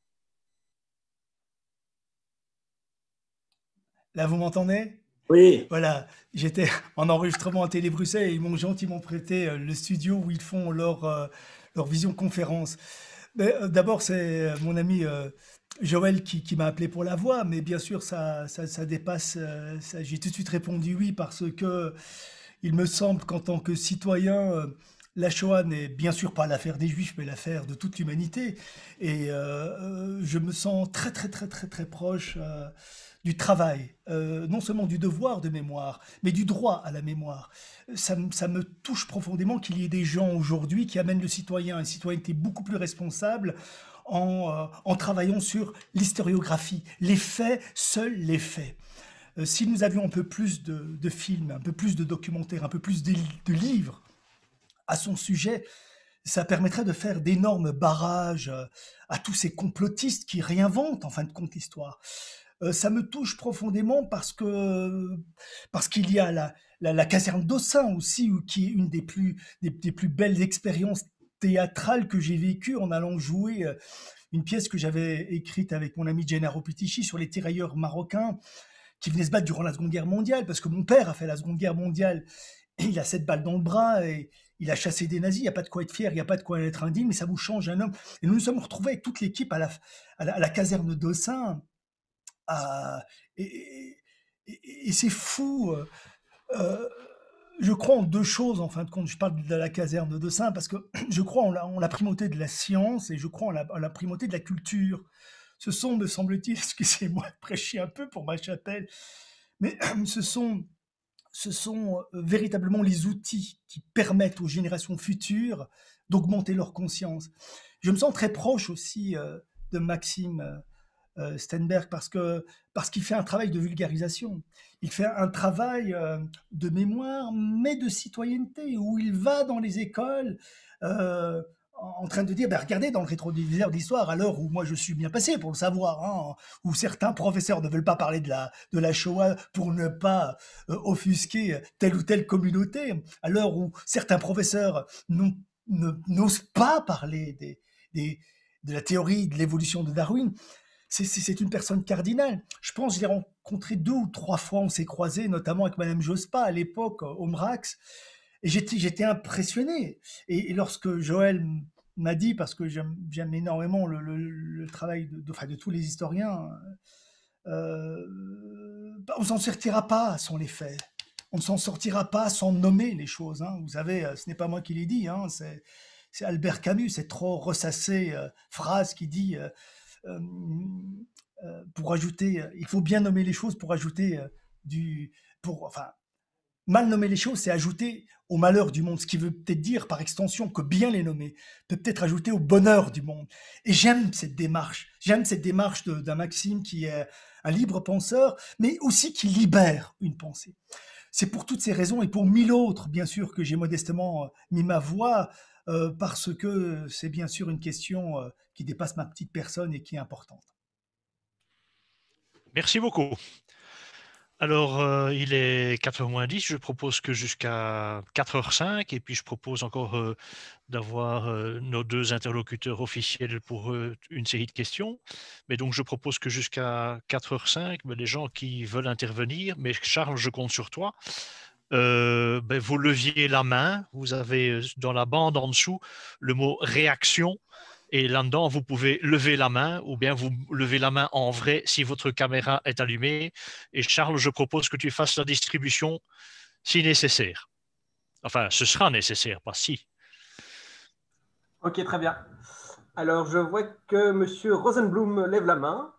L: Là, vous m'entendez?
A: Oui.
L: Voilà, j'étais en enregistrement à Télé Bruxelles et ils m'ont gentiment prêté euh, le studio où ils font leur, euh, leur visioconférence. Mais, euh, D'abord, c'est euh, mon ami euh, Joël qui, qui m'a appelé pour la voix, mais bien sûr, ça, ça, ça dépasse. euh, ça- J'ai tout de suite répondu oui parce que il me semble qu'en tant que citoyen, euh, la Shoah n'est bien sûr pas l'affaire des Juifs, mais l'affaire de toute l'humanité. Et euh, euh, je me sens très, très, très, très, très proche euh, du travail, euh, non seulement du devoir de mémoire, mais du droit à la mémoire. Ça, me- ça me touche profondément qu'il y ait des gens aujourd'hui qui amènent le citoyen à une citoyenneté beaucoup plus responsable en, euh, en travaillant sur l'historiographie, les faits, seuls les faits. Euh, si nous avions un peu plus de, de films, un peu plus de documentaires, un peu plus de, de livres à son sujet, ça permettrait de faire d'énormes barrages euh, à tous ces complotistes qui réinventent en fin de compte l'histoire. Euh, ça me touche profondément parce que parce qu'il y a la, la, la caserne d'Ossun aussi, où- qui est une des plus, des, des plus belles expériences théâtrales que j'ai vécues en allant jouer euh, une pièce que j'avais écrite avec mon ami Gennaro Pitichi sur les tirailleurs marocains qui venaient se battre durant la Seconde Guerre mondiale, parce que mon père a fait la Seconde Guerre mondiale, et il a sept balles dans le bras, et il a chassé des nazis, il n'y a pas de quoi être fier, il n'y a pas de quoi être indigne, mais ça vous change un homme. Et nous nous sommes retrouvés avec toute l'équipe à la, à la, à la caserne d'Ossun, à- et, et- et c'est fou. euh, euh, je crois en deux choses, en fin de compte. Je parle de la caserne de Saint parce que je crois en la, en la primauté de la science et je crois en la, en la primauté de la culture. Ce sont, me semble-t-il, excusez-moi de prêcher un peu pour ma chapelle, mais ce sont, ce sont euh, véritablement les outils qui permettent aux générations futures d'augmenter leur conscience. Je me sens très proche aussi euh, de Maxime euh, euh, Steinberg parce que parce qu'il fait un travail de vulgarisation. Il fait un travail euh, de mémoire, mais de citoyenneté, où il va dans les écoles euh, en train de dire, ben regardez, dans le rétroviseur d'histoire, à l'heure où moi je suis bien passé pour le savoir, hein, où certains professeurs ne veulent pas parler de la, de la Shoah pour ne pas euh, offusquer telle ou telle communauté, à l'heure où certains professeurs n'ont- ne- n'osent pas parler des, des, de la théorie de l'évolution de Darwin, c'est- c'est c'est une personne cardinale. Je pense que je l'ai rencontré deux ou trois fois, on s'est croisés, notamment avec Madame Jospa à l'époque, au Mrax, et j'étais j'étais impressionné. Et, et lorsque Joël m- m'a dit, parce que j'aime j'aime énormément le, le- le travail de, de- enfin, de tous les historiens, euh, bah, on s'en sortira pas sans les faits. On ne s'en sortira pas sans nommer les choses, hein. Vous savez, euh, ce n'est pas moi qui l'ai dit, hein, c'est c'est Albert Camus, cette trop ressassée euh, phrase qui dit euh, euh, euh, pour ajouter, euh, il faut bien nommer les choses pour ajouter euh, du, pour, enfin, mal nommer les choses, c'est ajouter au malheur du monde, ce qui veut peut-être dire par extension que bien les nommer peut peut-être ajouter au bonheur du monde. Et j'aime cette démarche, j'aime cette démarche de- d'un Maxime qui est un libre penseur, mais aussi qui libère une pensée. C'est pour toutes ces raisons et pour mille autres, bien sûr, que j'ai modestement euh, mis ma voix, euh, parce que c'est bien sûr une question euh, qui dépasse ma petite personne et qui est importante.
D: Merci beaucoup. Alors, euh, il est quatre heures moins dix. Je propose que jusqu'à quatre heures cinq, et puis je propose encore euh, d'avoir euh, nos deux interlocuteurs officiels pour euh, une série de questions. Mais donc, je propose que jusqu'à quatre heures cinq, ben, les gens qui veulent intervenir, mais Charles, je compte sur toi, euh, ben, vous leviez la main. Vous avez euh, dans la bande en dessous le mot réaction. Et là-dedans, vous pouvez lever la main ou bien vous levez la main en vrai si votre caméra est allumée. Et Charles, je propose que tu fasses la distribution si nécessaire. Enfin, ce sera nécessaire, pas si.
E: Ok, très bien. Alors, je vois que M. Rosenblum lève la main.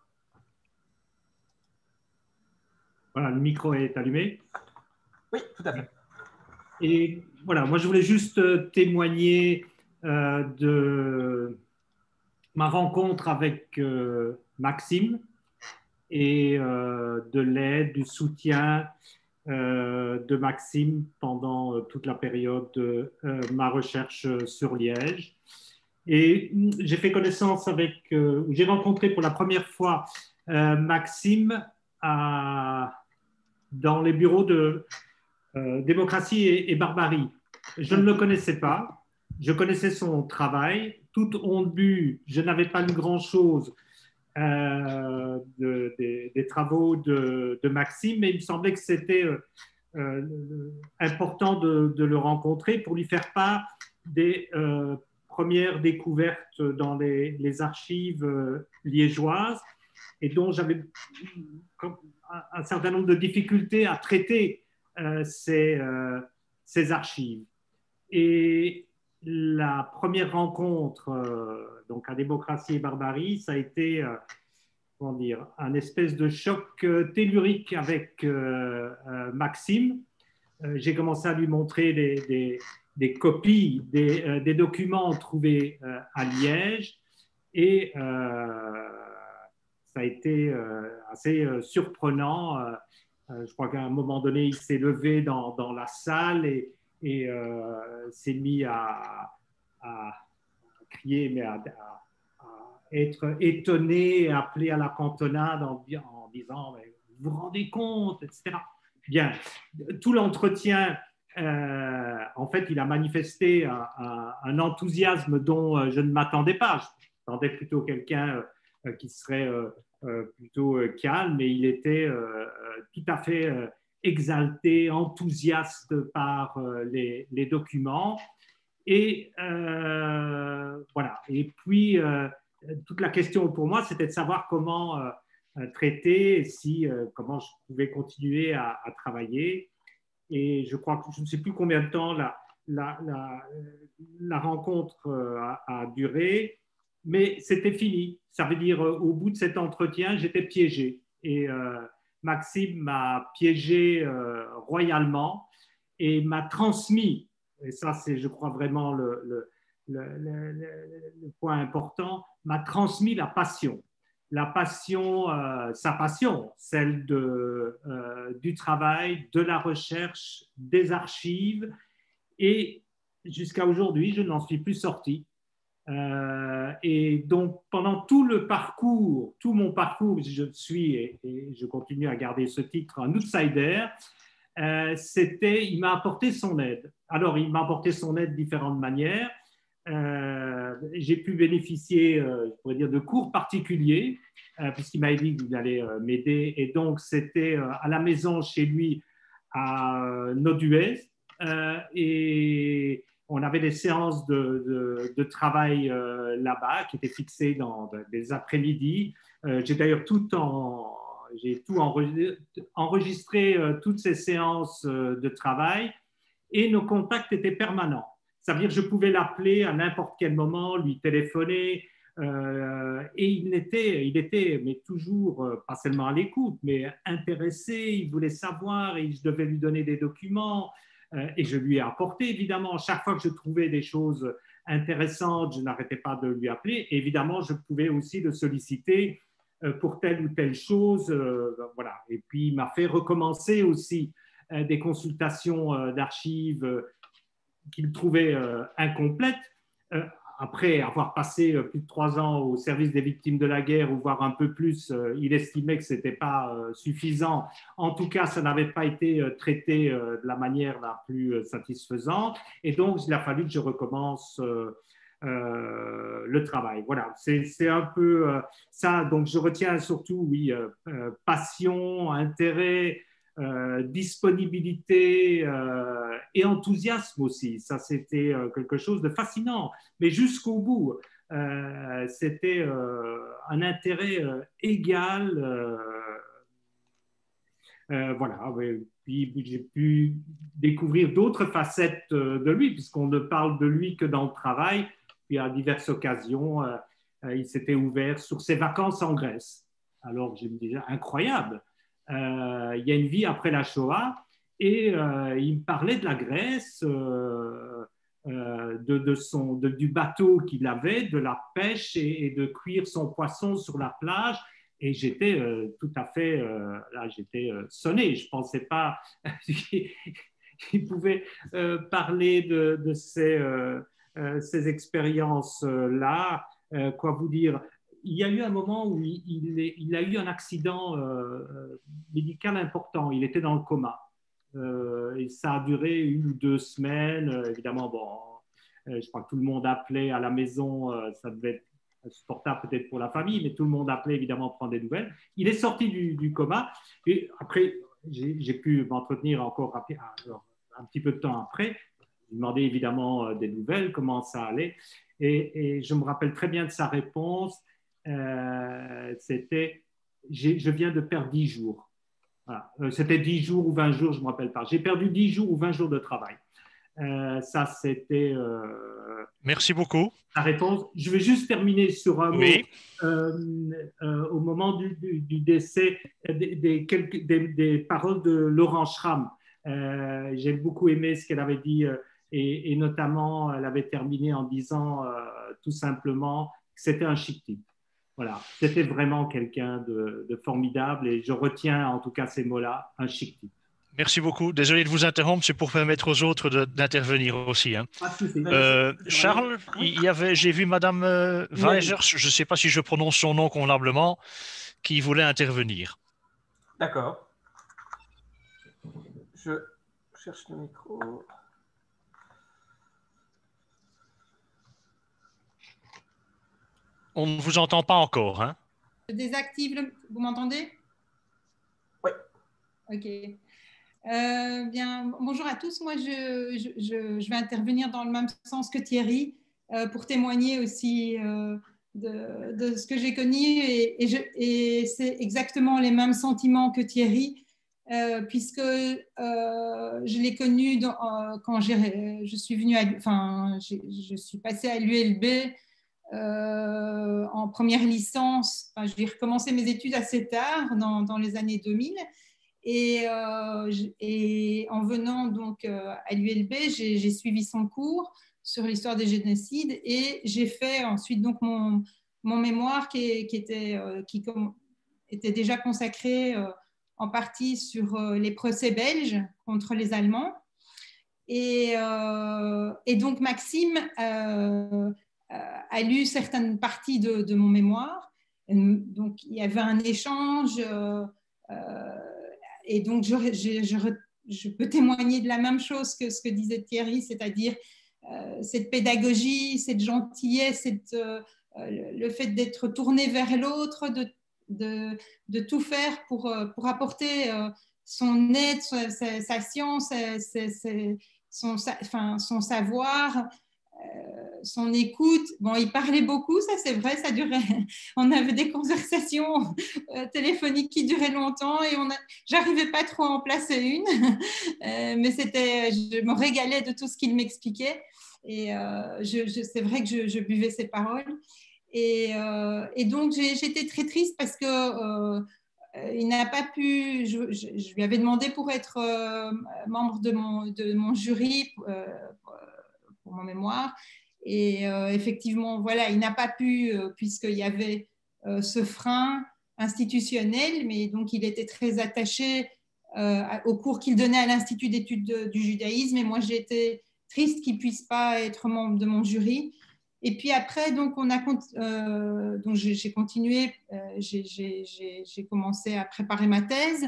G: Voilà, le micro est allumé.
E: Oui, tout à fait.
G: Et voilà, moi je voulais juste témoigner euh, de ma rencontre avec euh, Maxime et euh, de l'aide, du soutien euh, de Maxime pendant euh, toute la période de euh, ma recherche sur Liège. Et j'ai fait connaissance avec, euh, j'ai rencontré pour la première fois euh, Maxime à, dans les bureaux de euh, démocratie et, et barbarie. Je ne le connaissais pas, je connaissais son travail. Toute honte bu, je n'avais pas lu grand-chose euh, de, des, des travaux de, de Maxime, mais il me semblait que c'était euh, euh, important de, de le rencontrer pour lui faire part des euh, premières découvertes dans les, les archives euh, liégeoises et dont j'avais un, un certain nombre de difficultés à traiter euh, ces, euh, ces archives. Et la première rencontre euh, donc à Démocratie et Barbarie, ça a été euh, comment dire, un espèce de choc euh, tellurique avec euh, euh, Maxime. Euh, j'ai commencé à lui montrer des, des, des copies des, euh, des documents trouvés euh, à Liège et euh, ça a été euh, assez euh, surprenant. Euh, euh, je crois qu'à un moment donné, il s'est levé dans, dans la salle et et euh, s'est mis à, à crier, mais à, à, à être étonné, appelé à la cantonade en, en disant « vous vous rendez compte ?» et cetera. Bien, tout l'entretien, euh, en fait, il a manifesté un, un, un enthousiasme dont je ne m'attendais pas. Je m'attendais plutôt quelqu'un euh, qui serait euh, euh, plutôt calme, mais il était euh, tout à fait... Euh, exalté, enthousiaste par euh, les, les documents. Et euh, voilà. Et puis, euh, toute la question pour moi, c'était de savoir comment euh, traiter, si, euh, comment je pouvais continuer à, à travailler. Et je crois que je ne sais plus combien de temps la, la, la, la rencontre a, a duré, mais c'était fini. Ça veut dire, au bout de cet entretien, j'étais piégé. Et euh, Maxime m'a piégé euh, royalement et m'a transmis, et ça c'est je crois vraiment le, le, le, le, le point important, m'a transmis la passion. La passion, euh, sa passion, celle de, euh, du travail, de la recherche, des archives et jusqu'à aujourd'hui je n'en suis plus sorti. Euh, et donc, pendant tout le parcours, tout mon parcours, je suis et, et je continue à garder ce titre, un outsider, euh, c'était, il m'a apporté son aide. Alors, il m'a apporté son aide de différentes manières. Euh, j'ai pu bénéficier, euh, je pourrais dire, de cours particuliers, euh, puisqu'il m'avait dit qu'il allait euh, m'aider. Et donc, c'était euh, à la maison chez lui à euh, Noduez. Euh, et on avait des séances de, de, de travail euh, là-bas qui étaient fixées dans des après-midi. Euh, j'ai d'ailleurs tout, en, j'ai tout enregistré, enregistré euh, toutes ces séances euh, de travail et nos contacts étaient permanents. Ça veut dire que je pouvais l'appeler à n'importe quel moment, lui téléphoner euh, et il était, il était mais toujours, euh, pas seulement à l'écoute, mais intéressé, il voulait savoir et je devais lui donner des documents. Et je lui ai apporté, évidemment, chaque fois que je trouvais des choses intéressantes, je n'arrêtais pas de lui appeler. Et évidemment, je pouvais aussi le solliciter pour telle ou telle chose. Voilà. Et puis, il m'a fait recommencer aussi des consultations d'archives qu'il trouvait incomplètes. Après avoir passé plus de trois ans au service des victimes de la guerre, ou voire un peu plus, il estimait que ce n'était pas suffisant. En tout cas, ça n'avait pas été traité de la manière la plus satisfaisante. Et donc, il a fallu que je recommence euh, le travail. Voilà, c'est un peu euh, ça. Donc, je retiens surtout, oui, euh, passion, intérêt, Euh, disponibilité euh, et enthousiasme aussi. Ça, c'était euh, quelque chose de fascinant. Mais jusqu'au bout, euh, c'était euh, un intérêt euh, égal. Euh, euh, voilà. Puis j'ai pu découvrir d'autres facettes de lui, puisqu'on ne parle de lui que dans le travail. Puis à diverses occasions, euh, euh, il s'était ouvert sur ses vacances en Grèce. Alors, je me disais, incroyable. Euh, il y a une vie après la Shoah et euh, il me parlait de la Grèce, euh, euh, de, de son, de, du bateau qu'il avait, de la pêche et, et de cuire son poisson sur la plage. Et j'étais euh, tout à fait, euh, là j'étais euh, sonné, je ne pensais pas qu'il pouvait euh, parler de, de ces, euh, euh, ces expériences-là. Euh, quoi vous dire, il y a eu un moment où il, il, il a eu un accident euh, médical important, il était dans le coma. Euh, et ça a duré une ou deux semaines, euh, évidemment, bon, euh, je crois que tout le monde appelait à la maison, euh, ça devait être insupportable peut-être pour la famille, mais tout le monde appelait évidemment prendre des nouvelles. Il est sorti du, du coma et après, j'ai pu m'entretenir encore un, un petit peu de temps après. Je demandais évidemment des nouvelles, comment ça allait. Et, et je me rappelle très bien de sa réponse. Euh, C'était « je viens de perdre dix jours ». Voilà. Euh, C'était dix jours ou vingt jours, je ne me rappelle pas. J'ai perdu dix jours ou vingt jours de travail. Euh, ça, c'était… Euh,
D: Merci beaucoup.
G: La réponse. Je vais juste terminer sur un
D: oui.
G: mot. Euh, euh, au moment du, du, du décès, des, des, quelques, des, des paroles de Laurent Schramm. Euh, J'ai beaucoup aimé ce qu'elle avait dit euh, et, et notamment, elle avait terminé en disant euh, tout simplement que c'était un chic type. Voilà, c'était vraiment quelqu'un de, de formidable et je retiens en tout cas ces mots-là, un chic type.
D: Merci beaucoup. Désolé de vous interrompre, c'est pour permettre aux autres d'intervenir aussi. Hein. Euh, Charles, il y avait, j'ai vu Madame euh, Weigers, je ne sais pas si je prononce son nom convenablement, qui voulait intervenir.
E: D'accord. Je cherche le micro.
D: On ne vous entend pas encore. Hein?
M: Je désactive le... Vous m'entendez?
E: Oui.
M: Ok. Euh, bien, bonjour à tous. Moi, je, je, je vais intervenir dans le même sens que Thierry euh, pour témoigner aussi euh, de, de ce que j'ai connu et, et, je, et c'est exactement les mêmes sentiments que Thierry euh, puisque euh, je l'ai connu dans, euh, quand je suis venue, à, enfin, je suis passée à l'U L B euh, en première licence. Enfin, j'ai recommencé mes études assez tard, dans, dans les années deux mille. Et, euh, et en venant donc euh, à l'U L B, j'ai suivi son cours sur l'histoire des génocides et j'ai fait ensuite donc mon, mon mémoire qui, qui, était, euh, qui com, était déjà consacré euh, en partie sur euh, les procès belges contre les Allemands. Et, euh, et donc Maxime euh, a lu certaines parties de, de mon mémoire. Donc il y avait un échange. Euh, euh, Et donc, je, je, je, je peux témoigner de la même chose que ce que disait Thierry, c'est-à-dire euh, cette pédagogie, cette gentillesse, cette, euh, le fait d'être tourné vers l'autre, de, de, de tout faire pour, pour apporter euh, son aide, sa, sa, sa science, sa, sa, son, sa, enfin, son savoir, euh, son écoute. Bon, il parlait beaucoup, ça c'est vrai, ça durait. On avait des conversations euh, téléphoniques qui duraient longtemps et j'arrivais pas trop à en placer une, euh, mais c'était, je me régalais de tout ce qu'il m'expliquait et euh, je, je, c'est vrai que je, je buvais ses paroles et, euh, et donc j'étais très triste parce que euh, il n'a pas pu, je, je, je lui avais demandé pour être euh, membre de mon, de mon jury euh, pour mon mémoire. Et euh, effectivement, voilà, il n'a pas pu, euh, puisqu'il y avait euh, ce frein institutionnel, mais donc il était très attaché euh, au cours qu'il donnait à l'Institut d'études de, du judaïsme. Et moi, j'étais triste qu'il ne puisse pas être membre de mon jury. Et puis après, donc, on a, euh, donc j'ai continué, euh, j'ai commencé à préparer ma thèse.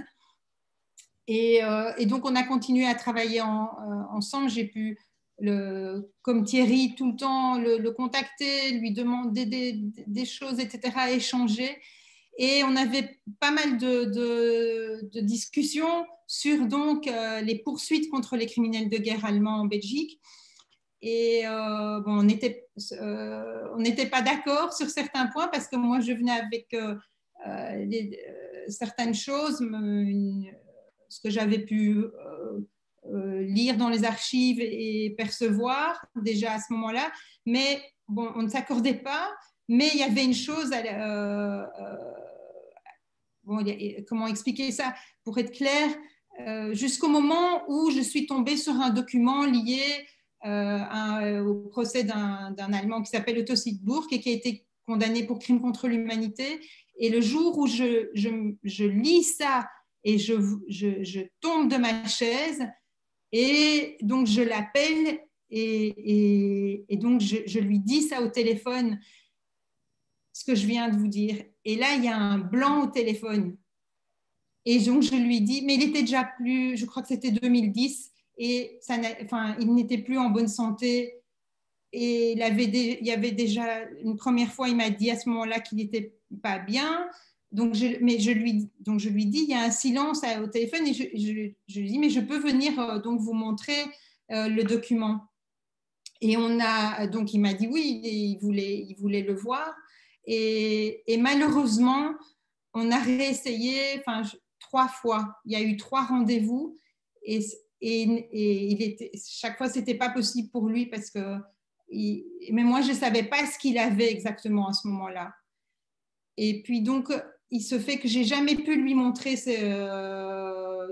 M: Et, euh, et donc, on a continué à travailler en, euh, ensemble. J'ai pu... Le, comme Thierry, tout le temps le, le contacter, lui demander des, des, des choses, et cetera, échanger. Et on avait pas mal de, de, de discussions sur donc, euh, les poursuites contre les criminels de guerre allemands en Belgique. Et euh, bon, on n'était euh, on n'était pas d'accord sur certains points parce que moi, je venais avec euh, euh, les, euh, certaines choses, une, ce que j'avais pu... Euh, Euh, lire dans les archives et percevoir déjà à ce moment-là, mais bon, on ne s'accordait pas, mais il y avait une chose, à, euh, euh, bon, comment expliquer ça pour être clair, euh, jusqu'au moment où je suis tombée sur un document lié euh, un, au procès d'un Allemand qui s'appelle Otto Siegburg et qui a été condamné pour crime contre l'humanité. Et le jour où je, je, je lis ça et je, je, je tombe de ma chaise, et donc je l'appelle et, et, et donc je, je lui dis ça au téléphone, ce que je viens de vous dire. Et là, il y a un blanc au téléphone. Et donc je lui dis, mais il était déjà plus, je crois que c'était deux mille dix, et ça enfin, il n'était plus en bonne santé. Et il, avait des, il y avait déjà, une première fois, il m'a dit à ce moment-là qu'il n'était pas bien. Donc je, mais je lui, donc je lui dis, il y a un silence au téléphone, et je, je, je lui dis, mais je peux venir euh, donc vous montrer euh, le document. Et on a, donc il m'a dit oui, il voulait, il voulait le voir. Et, et malheureusement, on a réessayé, enfin, trois fois. Il y a eu trois rendez-vous, et, et, et il était, chaque fois, c'était pas possible pour lui parce que, il, mais moi, je savais pas ce qu'il avait exactement à ce moment-là. Et puis donc, il se fait que j'ai jamais pu lui montrer ce, euh,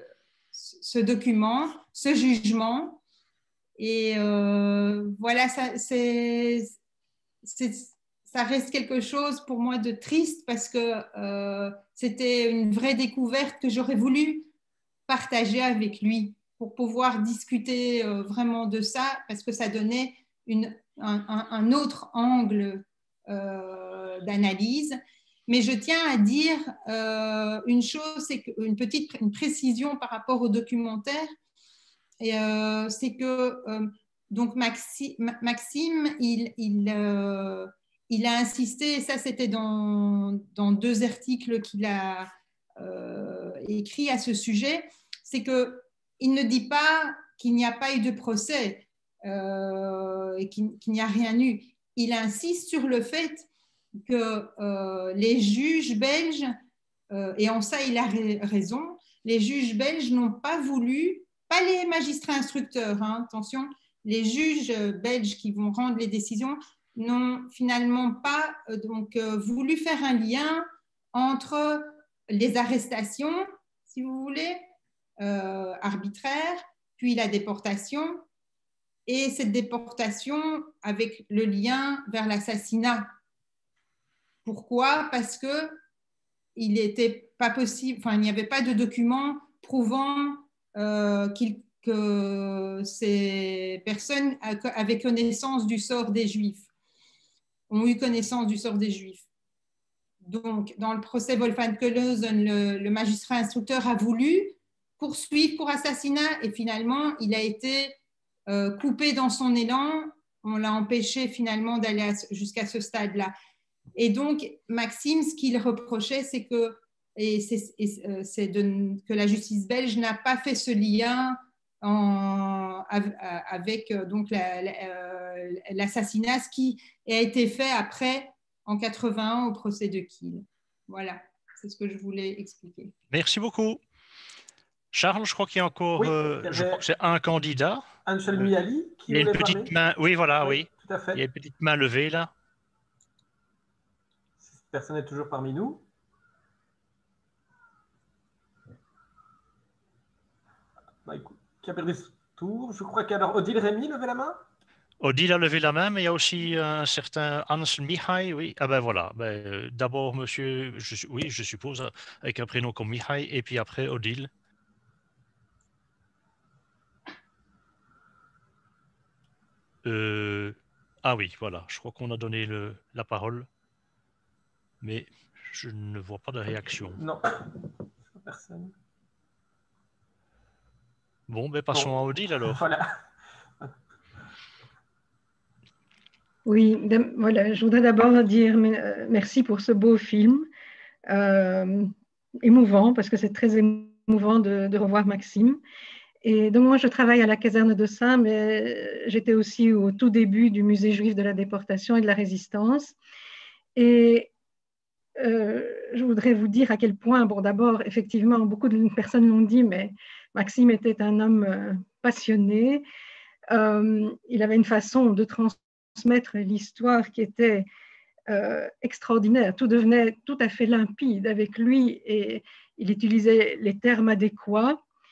M: ce document, ce jugement. Et euh, voilà, ça, c'est, c'est, ça reste quelque chose pour moi de triste parce que euh, c'était une vraie découverte que j'aurais voulu partager avec lui pour pouvoir discuter euh, vraiment de ça, parce que ça donnait une, un, un autre angle euh, d'analyse. Mais je tiens à dire euh, une chose, c'est une petite une précision par rapport au documentaire. Et euh, c'est que euh, donc Maxi, Maxime, il, il, euh, il a insisté, et ça c'était dans, dans deux articles qu'il a euh, écrits à ce sujet, c'est qu'il ne dit pas qu'il n'y a pas eu de procès euh, et qu'il, qu'il n'y a rien eu. Il insiste sur le fait que euh, les juges belges, euh, et en ça il a raison, les juges belges n'ont pas voulu, pas les magistrats instructeurs, hein, attention, les juges belges qui vont rendre les décisions n'ont finalement pas euh, donc, euh, voulu faire un lien entre les arrestations, si vous voulez, euh, arbitraires, puis la déportation, et cette déportation avec le lien vers l'assassinat. Pourquoi? Parce que il n'était pas possible, enfin, il n'y avait pas de documents prouvant euh, qu'il, que ces personnes avaient connaissance du sort des Juifs, ont eu connaissance du sort des Juifs. Donc, dans le procès Wolfgang-Köllhausen, le, le magistrat instructeur a voulu poursuivre pour assassinat et finalement, il a été euh, coupé dans son élan. On l'a empêché finalement d'aller jusqu'à ce stade-là. Et donc, Maxime, ce qu'il reprochait, c'est que, et c'est, et c'est de, que la justice belge n'a pas fait ce lien en, avec donc la, la, l'assassinat, ce qui a été fait après, en quatre-vingt-un, au procès de Kiel. Voilà, c'est ce que je voulais expliquer.
D: Merci beaucoup. Charles, je crois qu'il y a encore, oui, euh, je crois que c'est un candidat.
E: Anchel Miali, qui
D: il y a une
E: voulait
D: petite
E: parler.
D: main, oui, voilà, oui.
E: oui. Tout à fait.
D: Il y a une petite main levée là.
E: Cette personne est toujours parmi nous. Bah, écoute, qui a perdu ce tour? Je crois qu'alors Odile Rémy levait la main.
D: Odile a levé la main, mais il y a aussi un certain Hans Mihai, oui. Ah ben voilà, ben, d'abord monsieur, je, oui, je suppose, avec un prénom comme Mihai, et puis après Odile. Euh, ah oui, voilà, je crois qu'on a donné le, la parole, mais je ne vois pas de réaction.
E: Non, personne.
D: Bon, ben passons bon. à Odile alors.
E: Voilà.
N: Oui, voilà, je voudrais d'abord dire merci pour ce beau film, euh, émouvant, parce que c'est très émouvant de, de revoir Maxime. Et donc moi, je travaille à la caserne de Saints, mais j'étais aussi au tout début du musée juif de la déportation et de la résistance. Et euh, je voudrais vous dire à quel point, bon d'abord, effectivement, beaucoup de personnes l'ont dit, mais Maxime était un homme euh, passionné. Euh, il avait une façon de transmettre transmettre l'histoire qui était euh, extraordinaire. Tout devenait tout à fait limpide avec lui et il utilisait les termes adéquats.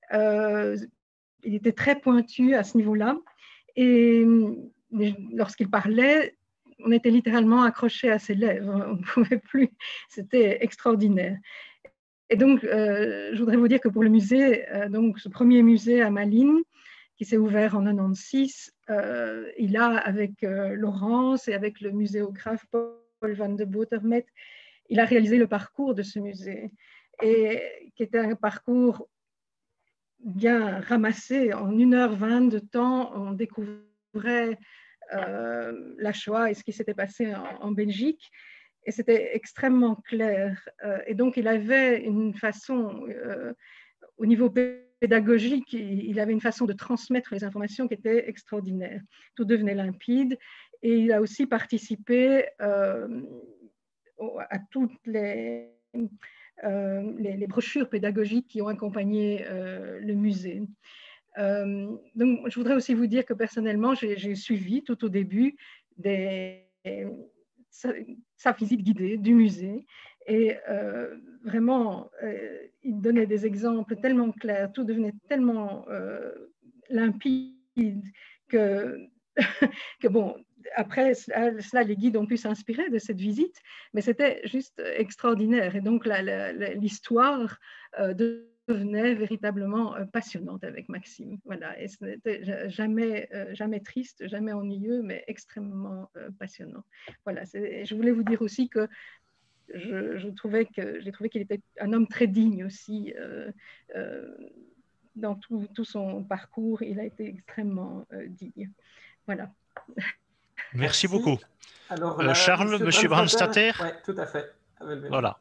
N: Euh, il était très pointu à ce niveau-là. Et lorsqu'il parlait, on était littéralement accroché à ses lèvres. On ne pouvait plus. C'était extraordinaire. Et donc, euh, je voudrais vous dire que pour le musée, euh, donc ce premier musée à Malines, qui s'est ouvert en quatre-vingt-seize, euh, il a, avec euh, Laurence et avec le muséographe Paul van de Botermet, il a réalisé le parcours de ce musée, et qui était un parcours bien ramassé. En une heure vingt de temps, on découvrait euh, la Shoah et ce qui s'était passé en, en Belgique. Et c'était extrêmement clair. Euh, et donc, il avait une façon, euh, au niveau pédagogique, il avait une façon de transmettre les informations qui était extraordinaire. Tout devenait limpide. Et il a aussi participé euh, à toutes les, euh, les, les brochures pédagogiques qui ont accompagné euh, le musée. Euh, donc, je voudrais aussi vous dire que personnellement, j'ai suivi tout au début des... Sa, sa visite guidée du musée, et euh, vraiment euh, il donnait des exemples tellement clairs, tout devenait tellement euh, limpide que, que bon, après cela, cela, les guides ont pu s'inspirer de cette visite, mais c'était juste extraordinaire. Et donc l'histoire euh, de devenait véritablement passionnante avec Maxime. Voilà, et ce n'était jamais, jamais triste, jamais ennuyeux, mais extrêmement passionnant. Voilà, je voulais vous dire aussi que je, je trouvais que j'ai trouvé qu'il était un homme très digne aussi euh, euh, dans tout, tout son parcours. Il a été extrêmement euh, digne. Voilà.
D: Merci, Merci. beaucoup.
E: Alors,
D: euh, Charles, Monsieur Brandstatter.
E: Oui, tout à fait.
D: Voilà.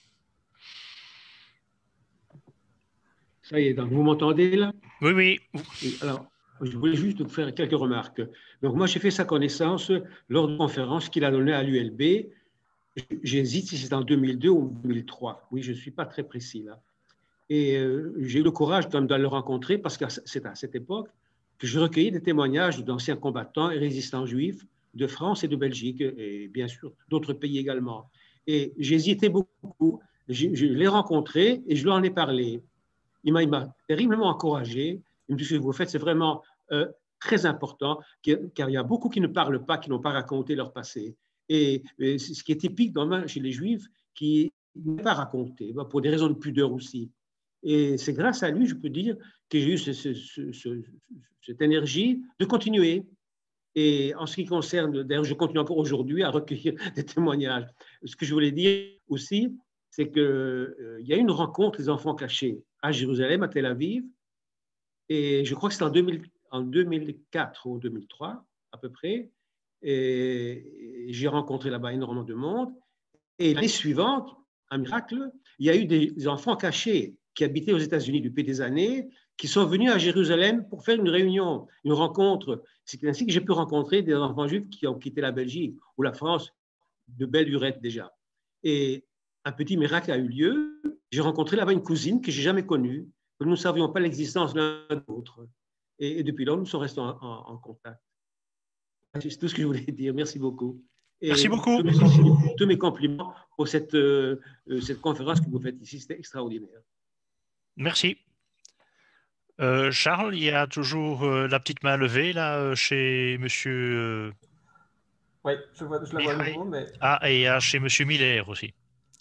O: Ça y est, donc vous m'entendez là?
D: Oui, oui.
O: Et alors, je voulais juste vous faire quelques remarques. Donc, moi, j'ai fait sa connaissance lors d'une conférence qu'il a donnée à l'U L B. J'hésite si c'est en deux mille deux ou deux mille trois. Oui, je ne suis pas très précis là. Et euh, j'ai eu le courage quand même d'aller le rencontrer parce que c'est à cette époque que je recueillais des témoignages d'anciens combattants et résistants juifs de France et de Belgique et bien sûr d'autres pays également. Et j'hésitais beaucoup. Je, je l'ai rencontré et je lui en ai parlé. Il m'a terriblement encouragé. Il me dit, ce que vous faites, c'est vraiment euh, très important, car il y a beaucoup qui ne parlent pas, qui n'ont pas raconté leur passé. Et, et ce qui est typique dans, chez les Juifs, qui n'est pas raconté, pour des raisons de pudeur aussi. Et c'est grâce à lui, je peux dire, que j'ai eu ce, ce, ce, ce, cette énergie de continuer. Et en ce qui concerne, d'ailleurs, je continue encore aujourd'hui à recueillir des témoignages. Ce que je voulais dire aussi, c'est qu'il euh, y a eu une rencontre des enfants cachés à Jérusalem, à Tel Aviv, et je crois que c'était en, deux mille, en deux mille quatre ou deux mille trois, à peu près, et, et j'ai rencontré là-bas énormément de monde, et l'année suivante, un miracle, il y a eu des enfants cachés qui habitaient aux États-Unis depuis des années, qui sont venus à Jérusalem pour faire une réunion, une rencontre. C'est ainsi que j'ai pu rencontrer des enfants juifs qui ont quitté la Belgique ou la France de belle lurette déjà. Et un petit miracle a eu lieu. J'ai rencontré là-bas une cousine que je n'ai jamais connue, que nous ne savions pas l'existence l'un de l'autre. Et, et depuis là, nous sommes restés en, en, en contact. C'est tout ce que je voulais dire. Merci beaucoup. Et
D: Merci beaucoup.
O: Tous mes compliments, tous mes compliments pour cette, euh, cette conférence que vous faites ici. C'était extraordinaire.
D: Merci. Euh, Charles, il y a toujours euh, la petite main levée là chez Monsieur. Euh,
E: oui, je, vois, je la vois à nouveau, mais.
D: Ah, et il y a chez Monsieur Miller aussi.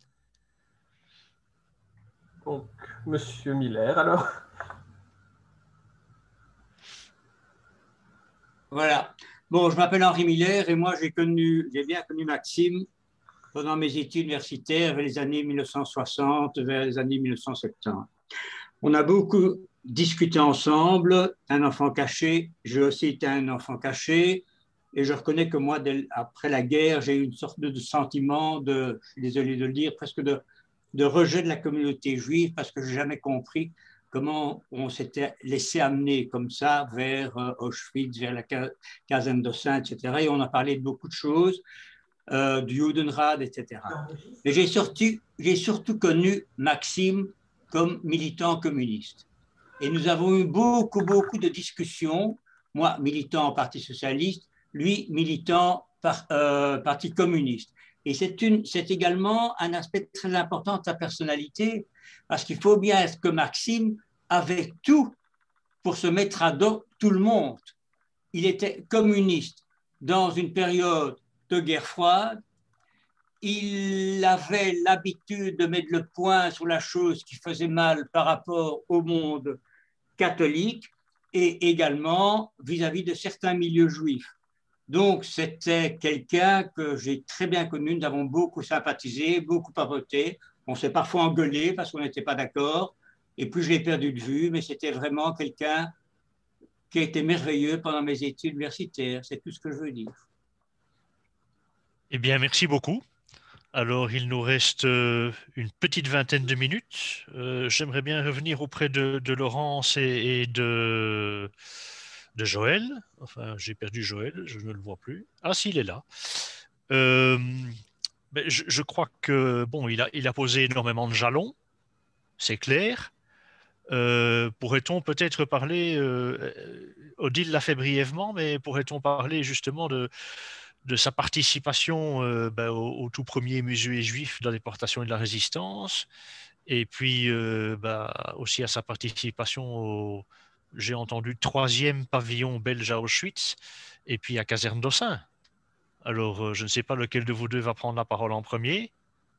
E: Donc, Monsieur Miller, alors.
P: Voilà. Bon, je m'appelle Henri Miller et moi, j'ai connu, j'ai bien connu Maxime pendant mes études universitaires vers les années mille neuf cent soixante, vers les années mille neuf cent soixante-dix. On a beaucoup discuté ensemble, un enfant caché. J'ai aussi été un enfant caché et je reconnais que moi, dès, après la guerre, j'ai eu une sorte de, de sentiment de, je suis désolé de le dire, presque de de rejet de la communauté juive parce que je n'ai jamais compris comment on s'était laissé amener comme ça vers euh, Auschwitz, vers la caserne d'Ossin, et cetera. Et on a parlé de beaucoup de choses, euh, du Judenrat, et cetera. Et j'ai surtout, j'ai surtout connu Maxime comme militant communiste. Et nous avons eu beaucoup, beaucoup de discussions, moi militant au Parti socialiste, lui militant par, euh, Parti communiste. Et c'est, une, c'est également un aspect très important de sa personnalité, parce qu'il faut bien que Maxime avait tout pour se mettre à dos tout le monde. Il était communiste dans une période de guerre froide. Il avait l'habitude de mettre le point sur la chose qui faisait mal par rapport au monde catholique et également vis-à-vis de certains milieux juifs. Donc, c'était quelqu'un que j'ai très bien connu. Nous avons beaucoup sympathisé, beaucoup papoté. On s'est parfois engueulé parce qu'on n'était pas d'accord. Et puis, je l'ai perdu de vue, mais c'était vraiment quelqu'un qui a été merveilleux pendant mes études universitaires. C'est tout ce que je veux dire.
D: Eh bien, merci beaucoup. Alors, il nous reste euh, une petite vingtaine de minutes. Euh, J'aimerais bien revenir auprès de, de Laurence et, et de, de Joël. Enfin, j'ai perdu Joël, je ne le vois plus. Ah, si, il est là. Euh, ben, je, je crois que, bon, il a, il a posé énormément de jalons, c'est clair. Euh, pourrait-on peut-être parler, euh, Odile l'a fait brièvement, mais pourrait-on parler justement de de sa participation euh, ben, au, au tout premier musée juif de la déportation et de la résistance, et puis euh, ben, aussi à sa participation au, j'ai entendu, troisième pavillon belge à Auschwitz, et puis à Caserne d'Ossun. Alors, euh, je ne sais pas lequel de vous deux va prendre la parole en premier.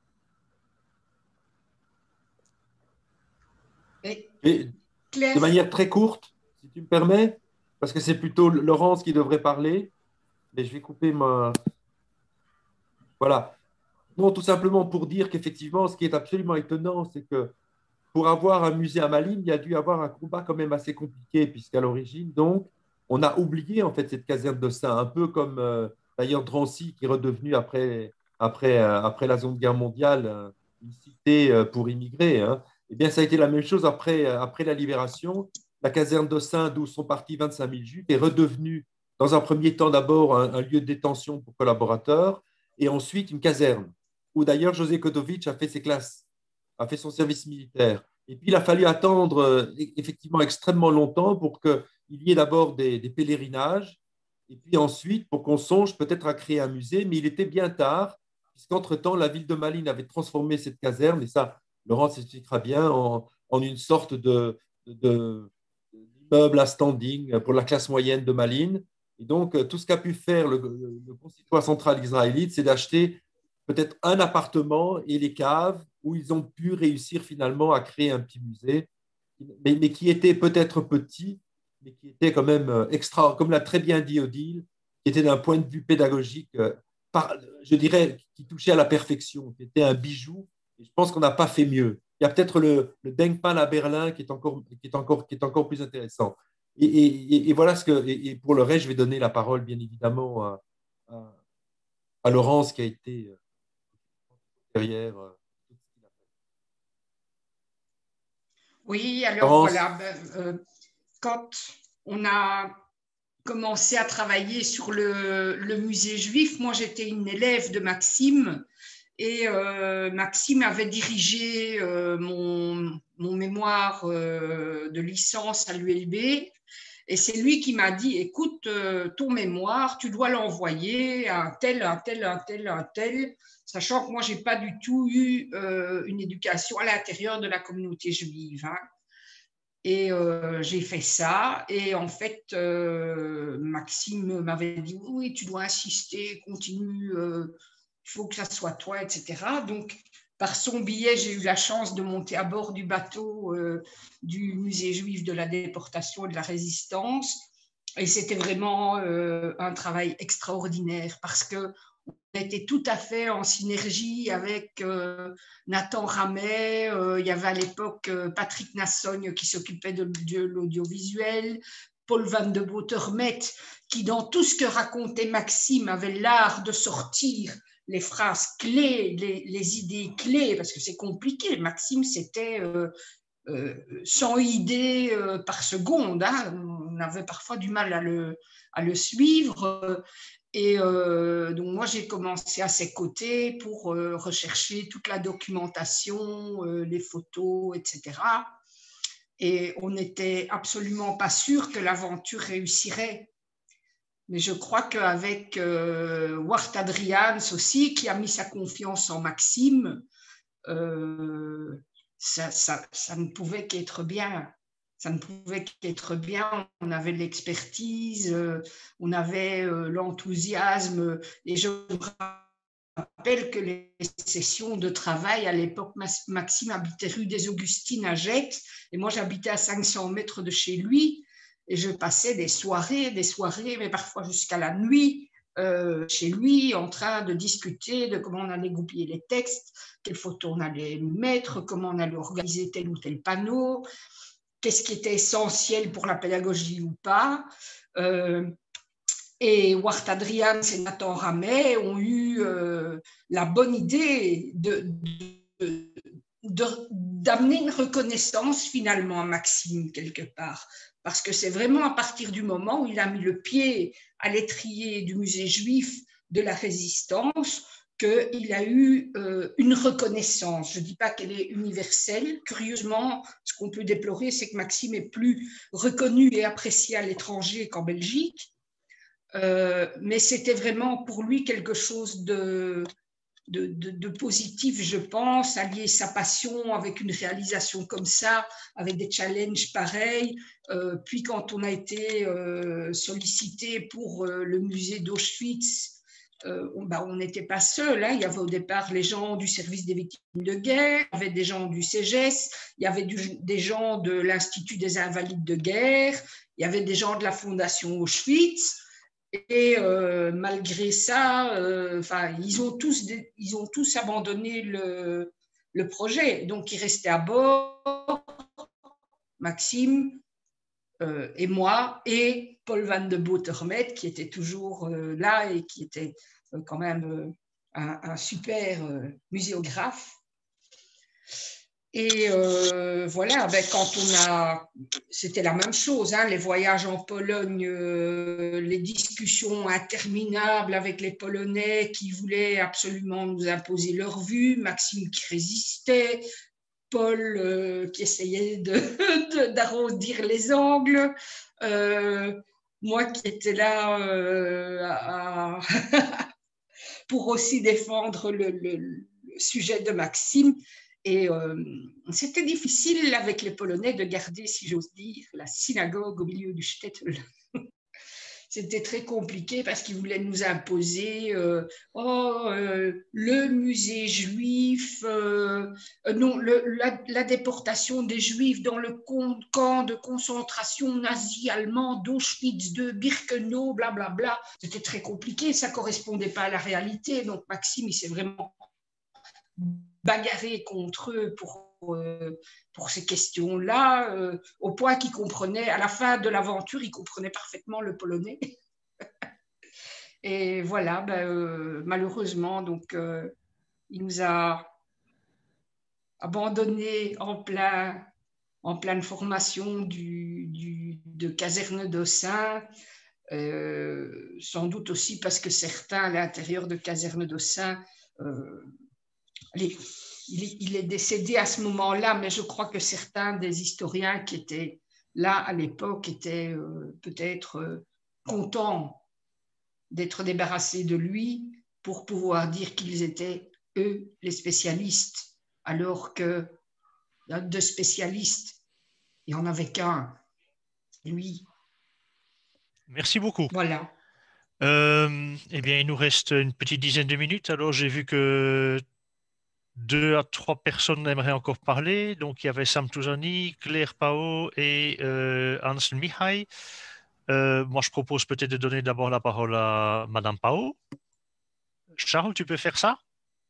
A: Et, de manière très courte, si tu me permets, parce que c'est plutôt Laurence qui devrait parler. Mais je vais couper ma... Voilà. Non, tout simplement pour dire qu'effectivement, ce qui est absolument étonnant, c'est que pour avoir un musée à Malines, il y a dû avoir un combat quand même assez compliqué, puisqu'à l'origine, donc, on a oublié en fait cette caserne d'Ossun, un peu comme euh, d'ailleurs Drancy, qui est redevenu après, après, euh, après la Seconde Guerre mondiale euh, une cité euh, pour immigrés. Hein. Eh bien, ça a été la même chose après, euh, après la libération. La caserne d'Ossun, d'où sont partis vingt-cinq mille juifs, est redevenue dans un premier temps d'abord un, un lieu de détention pour collaborateurs et ensuite une caserne, où d'ailleurs José Kodovic a fait ses classes, a fait son service militaire. Et puis il a fallu attendre euh, effectivement extrêmement longtemps pour qu'il y ait d'abord des, des pèlerinages, et puis ensuite pour qu'on songe peut-être à créer un musée, mais il était bien tard, puisqu'entre-temps la ville de Malines avait transformé cette caserne, et ça, Laurent s'expliquera bien, en, en une sorte de, de, de, d'immeuble à standing pour la classe moyenne de Malines. Et donc, tout ce qu'a pu faire le, le, le consistoire central israélite, c'est d'acheter peut-être un appartement et les caves où ils ont pu réussir finalement à créer un petit musée, mais, mais qui était peut-être petit, mais qui était quand même extra, comme l'a très bien dit Odile, qui était d'un point de vue pédagogique, par, je dirais, qui touchait à la perfection, qui était un bijou. Et je pense qu'on n'a pas fait mieux. Il y a peut-être le, le Denkmal à Berlin qui est encore, qui est encore, qui est encore plus intéressant. Et, et, et, voilà ce que, et pour le reste, je vais donner la parole, bien évidemment, à, à, à Laurence, qui a été derrière.
F: Oui, alors Laurence. Voilà, ben, euh, quand on a commencé à travailler sur le, le musée juif, moi j'étais une élève de Maxime, et euh, Maxime avait dirigé euh, mon, mon mémoire euh, de licence à l'U L B. Et c'est lui qui m'a dit, écoute, euh, ton mémoire, tu dois l'envoyer à un tel, un tel, un tel, un tel, sachant que moi, je n'ai pas du tout eu euh, une éducation à l'intérieur de la communauté juive. Hein. Et euh, j'ai fait ça. Et en fait, euh, Maxime m'avait dit, oui, tu dois insister, continue, euh, il faut que ça soit toi, et cetera. Donc, par son biais, j'ai eu la chance de monter à bord du bateau euh, du musée juif de la déportation et de la résistance. Et c'était vraiment euh, un travail extraordinaire parce qu'on était tout à fait en synergie avec euh, Nathan Ramet. Euh, il y avait à l'époque euh, Patrick Nassogne qui s'occupait de, de l'audiovisuel, Paul Van de Botermet qui, dans tout ce que racontait Maxime, avait l'art de sortir les phrases clés, les, les idées clés, parce que c'est compliqué. Maxime, c'était euh, euh, cent idées euh, par seconde. Hein. On avait parfois du mal à le, à le suivre. Et euh, donc, moi, j'ai commencé à ses côtés pour euh, rechercher toute la documentation, euh, les photos, et cetera. Et on n'était absolument pas sûr que l'aventure réussirait. Mais je crois qu'avec euh, Wart Adrians aussi, qui a mis sa confiance en Maxime, euh, ça, ça, ça ne pouvait qu'être bien. ça ne pouvait qu'être bien. On avait l'expertise, euh, on avait euh, l'enthousiasme. Et je me rappelle que les sessions de travail, à l'époque, Maxime habitait rue des Augustines à Gênes, et moi j'habitais à cinq cents mètres de chez lui, et je passais des soirées, des soirées, mais parfois jusqu'à la nuit, euh, chez lui, en train de discuter de comment on allait goupiller les textes, quelles photos on allait mettre, comment on allait organiser tel ou tel panneau, qu'est-ce qui était essentiel pour la pédagogie ou pas. Euh, et Wart Adrian et Nathan Ramet ont eu euh, la bonne idée de, de, de, d'amener une reconnaissance finalement à Maxime quelque part. Parce que c'est vraiment à partir du moment où il a mis le pied à l'étrier du musée juif de la Résistance qu'il a eu euh, une reconnaissance. Je ne dis pas qu'elle est universelle. Curieusement, ce qu'on peut déplorer, c'est que Maxime est plus reconnu et apprécié à l'étranger qu'en Belgique. Euh, mais c'était vraiment pour lui quelque chose de, de, de, de positif, je pense, allier sa passion avec une réalisation comme ça, avec des challenges pareils. Euh, puis quand on a été euh, sollicité pour euh, le musée d'Auschwitz, Euh, on bah, n'était pas seul, hein. Il y avait au départ les gens du service des victimes de guerre, il y avait des gens du C G E S, il y avait du, des gens de l'Institut des invalides de guerre, il y avait des gens de la fondation Auschwitz, et euh, malgré ça, euh, ils, ont tous, ils ont tous abandonné le, le projet. Donc, ils restaient à bord, Maxime euh, et moi, et Paul van de Botermet, qui était toujours euh, là et qui était euh, quand même euh, un, un super euh, muséographe. Et euh, voilà, ben, quand on a... C'était la même chose, hein, les voyages en Pologne, euh, les discussions interminables avec les Polonais qui voulaient absolument nous imposer leur vue, Maxime qui résistait, Paul euh, qui essayait de, de, d'arrondir les angles, euh, moi qui étais là euh, à, pour aussi défendre le, le, le sujet de Maxime. Et euh, c'était difficile avec les Polonais de garder, si j'ose dire, la synagogue au milieu du shtetl. C'était très compliqué parce qu'ils voulaient nous imposer euh, oh, euh, le musée juif, euh, non, le, la, la déportation des juifs dans le camp de concentration nazi allemand d'Auschwitz, de Birkenau, blablabla. Bla, bla. C'était très compliqué, ça ne correspondait pas à la réalité. Donc Maxime, il s'est vraiment bagarré contre eux pour, euh, pour ces questions-là, euh, au point qu'il comprenait, à la fin de l'aventure, il comprenait parfaitement le polonais. Et voilà, ben, euh, malheureusement, donc, euh, il nous a abandonnés en, plein, en pleine formation du, du, de caserne d'Ossin, euh, sans doute aussi parce que certains, à l'intérieur de caserne d'Ossin, euh, les, il, est, il est décédé à ce moment-là, mais je crois que certains des historiens qui étaient là à l'époque étaient euh, peut-être euh, contents d'être débarrassés de lui pour pouvoir dire qu'ils étaient, eux, les spécialistes, alors que de spécialistes, il n'y en avait qu'un, lui.
D: Merci beaucoup.
F: Voilà.
D: Euh, eh bien, il nous reste une petite dizaine de minutes. Alors, j'ai vu que deux à trois personnes aimeraient encore parler. Donc, il y avait Sam Touzani, Claire Pao et euh, Hans Mihai. Euh, moi, je propose peut-être de donner d'abord la parole à Madame Pao. Charles, tu peux faire ça?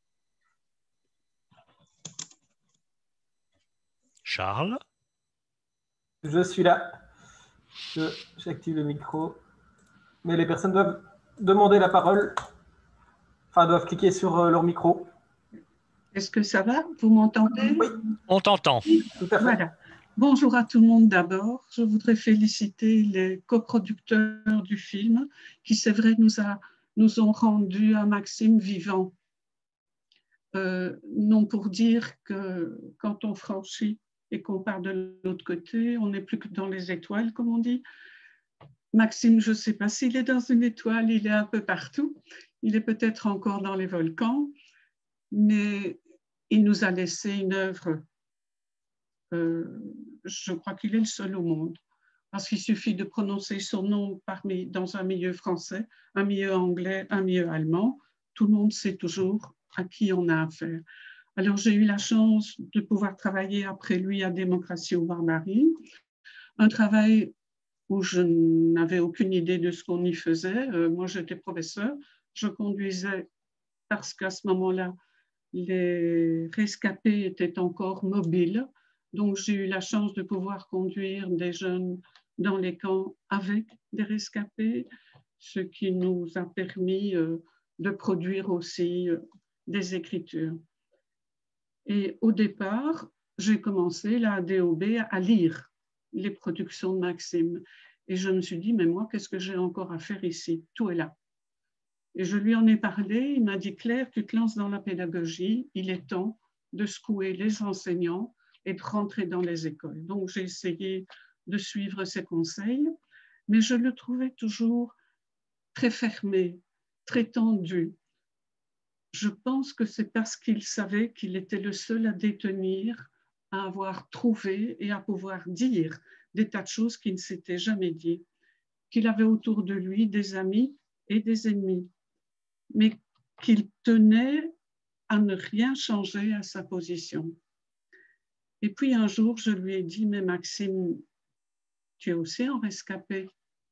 D: Charles?
E: Je suis là. Je, j'active le micro. Mais les personnes doivent demander la parole. Enfin, doivent cliquer sur euh, leur micro.
Q: Est-ce que ça va? Vous m'entendez?
E: Oui.
D: On t'entend.
E: Tout à fait.
Q: Voilà. Bonjour à tout le monde d'abord. Je voudrais féliciter les coproducteurs du film qui, c'est vrai, nous, a, nous ont rendu un Maxime vivant. Euh, non pour dire que quand on franchit et qu'on part de l'autre côté, on n'est plus que dans les étoiles, comme on dit. Maxime, je ne sais pas s'il est dans une étoile, il est un peu partout. Il est peut-être encore dans les volcans, mais il nous a laissé une œuvre euh, je crois qu'il est le seul au monde. Parce qu'il suffit de prononcer son nom parmi, dans un milieu français, un milieu anglais, un milieu allemand. Tout le monde sait toujours à qui on a affaire. Alors, j'ai eu la chance de pouvoir travailler après lui à Démocratie ou Barbarie, un travail où je n'avais aucune idée de ce qu'on y faisait. Euh, moi, j'étais professeur, je conduisais parce qu'à ce moment-là, les rescapés étaient encore mobiles. Donc, j'ai eu la chance de pouvoir conduire des jeunes dans les camps avec des rescapés, ce qui nous a permis euh, de produire aussi euh, des écritures. Et au départ, j'ai commencé là, à D O B à lire les productions de Maxime. Et je me suis dit, mais moi, qu'est-ce que j'ai encore à faire ici? Tout est là. Et je lui en ai parlé, il m'a dit, Claire, tu te lances dans la pédagogie, il est temps de secouer les enseignants et de rentrer dans les écoles. Donc, j'ai essayé de suivre ses conseils, mais je le trouvais toujours très fermé, très tendu. Je pense que c'est parce qu'il savait qu'il était le seul à détenir, à avoir trouvé et à pouvoir dire des tas de choses qu'il ne s'était jamais dit, qu'il avait autour de lui des amis et des ennemis, mais qu'il tenait à ne rien changer à sa position. Et puis un jour, je lui ai dit, mais Maxime, tu es aussi un rescapé.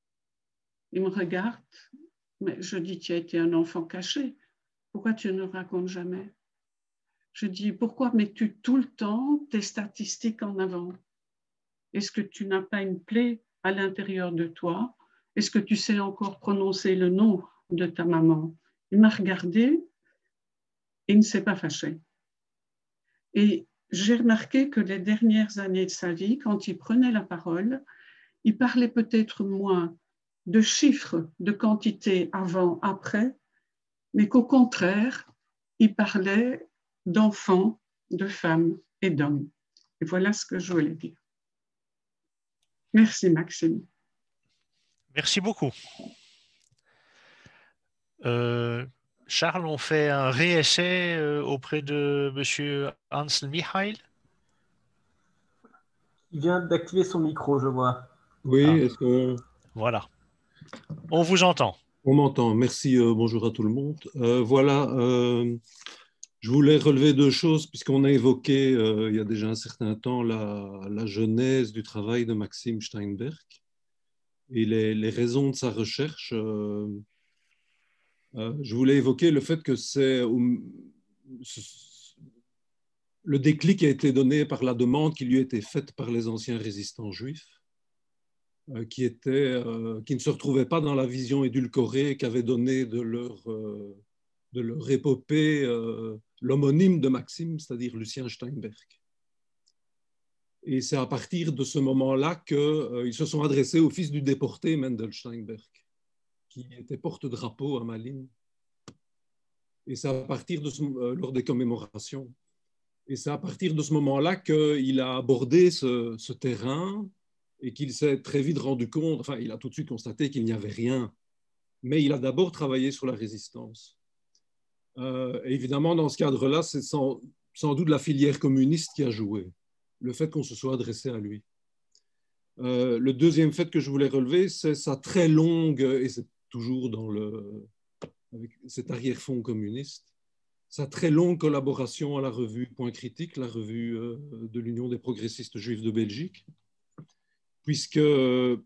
Q: Il me regarde, mais je dis, tu as été un enfant caché. Pourquoi tu ne racontes jamais? Je dis, pourquoi mets-tu tout le temps tes statistiques en avant? Est-ce que tu n'as pas une plaie à l'intérieur de toi? Est-ce que tu sais encore prononcer le nom de ta maman? Il m'a regardé et il ne s'est pas fâché. Et j'ai remarqué que les dernières années de sa vie, quand il prenait la parole, il parlait peut-être moins de chiffres, de quantité avant, après, mais qu'au contraire, il parlait d'enfants, de femmes et d'hommes. Et voilà ce que je voulais dire. Merci, Maxime.
D: Merci beaucoup. Euh, Charles, on fait un réessai euh, auprès de M. Hansel Michael.
E: Il vient d'activer son micro, je vois.
K: Oui,
D: Ah.
K: est-ce qu'on...
D: Voilà. On vous entend.
K: On m'entend. Merci, euh, bonjour à tout le monde. Euh, voilà, euh, je voulais relever deux choses, puisqu'on a évoqué euh, il y a déjà un certain temps la, la genèse du travail de Maxime Steinberg et les, les raisons de sa recherche. Euh, euh, je voulais évoquer le fait que c'est le déclic a été donné par la demande qui lui a été faite par les anciens résistants juifs, euh, qui, étaient, euh, qui ne se retrouvaient pas dans la vision édulcorée qu'avait donnée de leur, euh, de leur épopée euh, l'homonyme de Maxime, c'est-à-dire Lucien Steinberg. Et c'est à partir de ce moment-là qu'ils euh, se sont adressés au fils du déporté Mendel Steinberg, qui était porte-drapeau à Malines. Et c'est à partir de ce, euh, lors des commémorations. Et c'est à partir de ce moment-là qu'il a abordé ce, ce terrain et qu'il s'est très vite rendu compte, enfin, il a tout de suite constaté qu'il n'y avait rien. Mais il a d'abord travaillé sur la résistance. Euh, évidemment, dans ce cadre-là, c'est sans, sans doute la filière communiste qui a joué, le fait qu'on se soit adressé à lui. Euh, le deuxième fait que je voulais relever, c'est sa très longue, et c'est toujours dans le, avec cet arrière-fond communiste, sa très longue collaboration à la revue Point Critique, la revue euh, de l'Union des progressistes juifs de Belgique, puisque euh,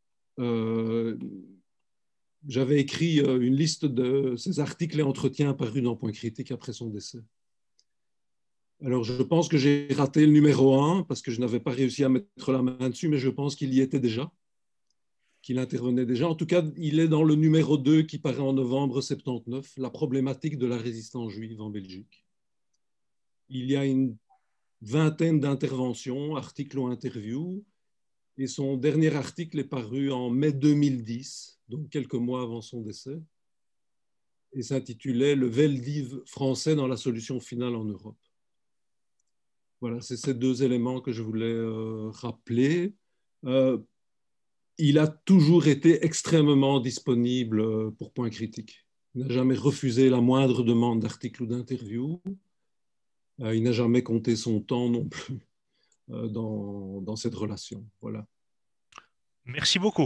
K: j'avais écrit une liste de ses articles et entretiens parus dans Point Critique après son décès. Alors, je pense que j'ai raté le numéro un parce que je n'avais pas réussi à mettre la main dessus, mais je pense qu'il y était déjà, qu'il intervenait déjà. En tout cas, il est dans le numéro deux qui paraît en novembre soixante-dix-neuf, la problématique de la résistance juive en Belgique. Il y a une vingtaine d'interventions, articles ou interviews, et son dernier article est paru en mai deux mille dix, donc quelques mois avant son décès, et s'intitulait « Le Veldiv français dans la solution finale en Europe ». Voilà, c'est ces deux éléments que je voulais euh, rappeler. Euh, il a toujours été extrêmement disponible pour Point Critique. Il n'a jamais refusé la moindre demande d'article ou d'interview. Euh, il n'a jamais compté son temps non plus. euh, dans, dans cette relation. Voilà.
D: Merci beaucoup.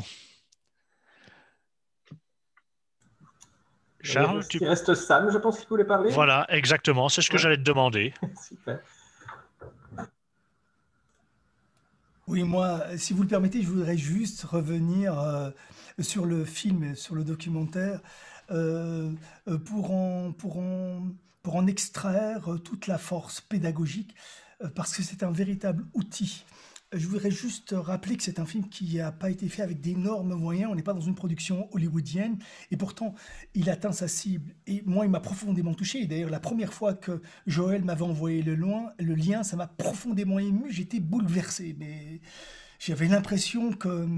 D: Charles,
E: il
D: tu...
E: reste Sam, je pense qu'il voulait parler.
D: Voilà, exactement, c'est ce que
E: Ouais.
D: j'allais te demander.
E: Super.
L: Oui, moi, si vous le permettez, je voudrais juste revenir euh, sur le film, sur le documentaire, euh, euh, pour en, pour en, pour en extraire euh, toute la force pédagogique, euh, parce que c'est un véritable outil. Je voudrais juste rappeler que c'est un film qui n'a pas été fait avec d'énormes moyens. On n'est pas dans une production hollywoodienne. Et pourtant, il atteint sa cible. Et moi, il m'a profondément touché. Et d'ailleurs, la première fois que Joël m'avait envoyé le, loin, le lien, ça m'a profondément ému. J'étais bouleversé. Mais j'avais l'impression que,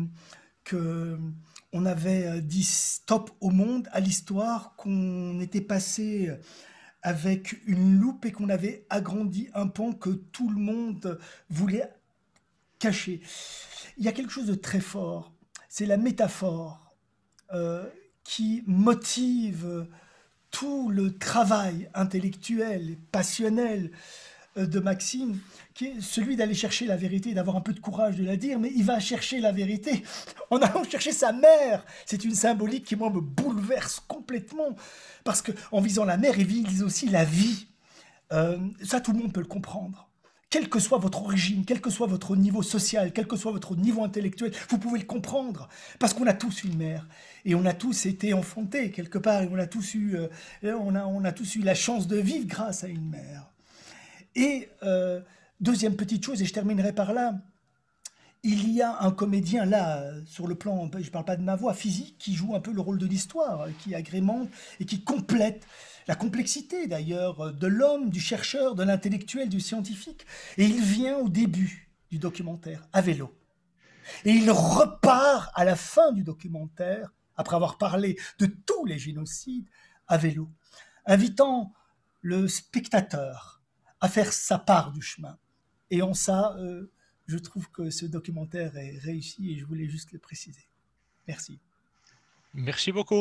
L: que on avait dit stop au monde, à l'histoire, qu'on était passé avec une loupe et qu'on avait agrandi un pan que tout le monde voulait caché. Il y a quelque chose de très fort, c'est la métaphore euh, qui motive tout le travail intellectuel, passionnel euh, de Maxime, qui est celui d'aller chercher la vérité, d'avoir un peu de courage de la dire, mais il va chercher la vérité en allant chercher sa mère. C'est une symbolique qui, moi, me bouleverse complètement, parce qu'en visant la mère, il vise aussi la vie. Euh, ça, tout le monde peut le comprendre. Quelle que soit votre origine, quel que soit votre niveau social, quel que soit votre niveau intellectuel, vous pouvez le comprendre. Parce qu'on a tous une mère. Et on a tous été enfantés quelque part. Et on a tous eu, euh, on a, on a tous eu la chance de vivre grâce à une mère. Et euh, deuxième petite chose, et je terminerai par là, il y a un comédien là, sur le plan, je ne parle pas de ma voix, physique, qui joue un peu le rôle de l'histoire, qui agrémente et qui complète la complexité d'ailleurs de l'homme, du chercheur, de l'intellectuel, du scientifique. Et il vient au début du documentaire, à vélo. Et il repart à la fin du documentaire, après avoir parlé de tous les génocides, à vélo, invitant le spectateur à faire sa part du chemin. Et en ça, euh, je trouve que ce documentaire est réussi et je voulais juste le préciser. Merci.
D: Merci beaucoup.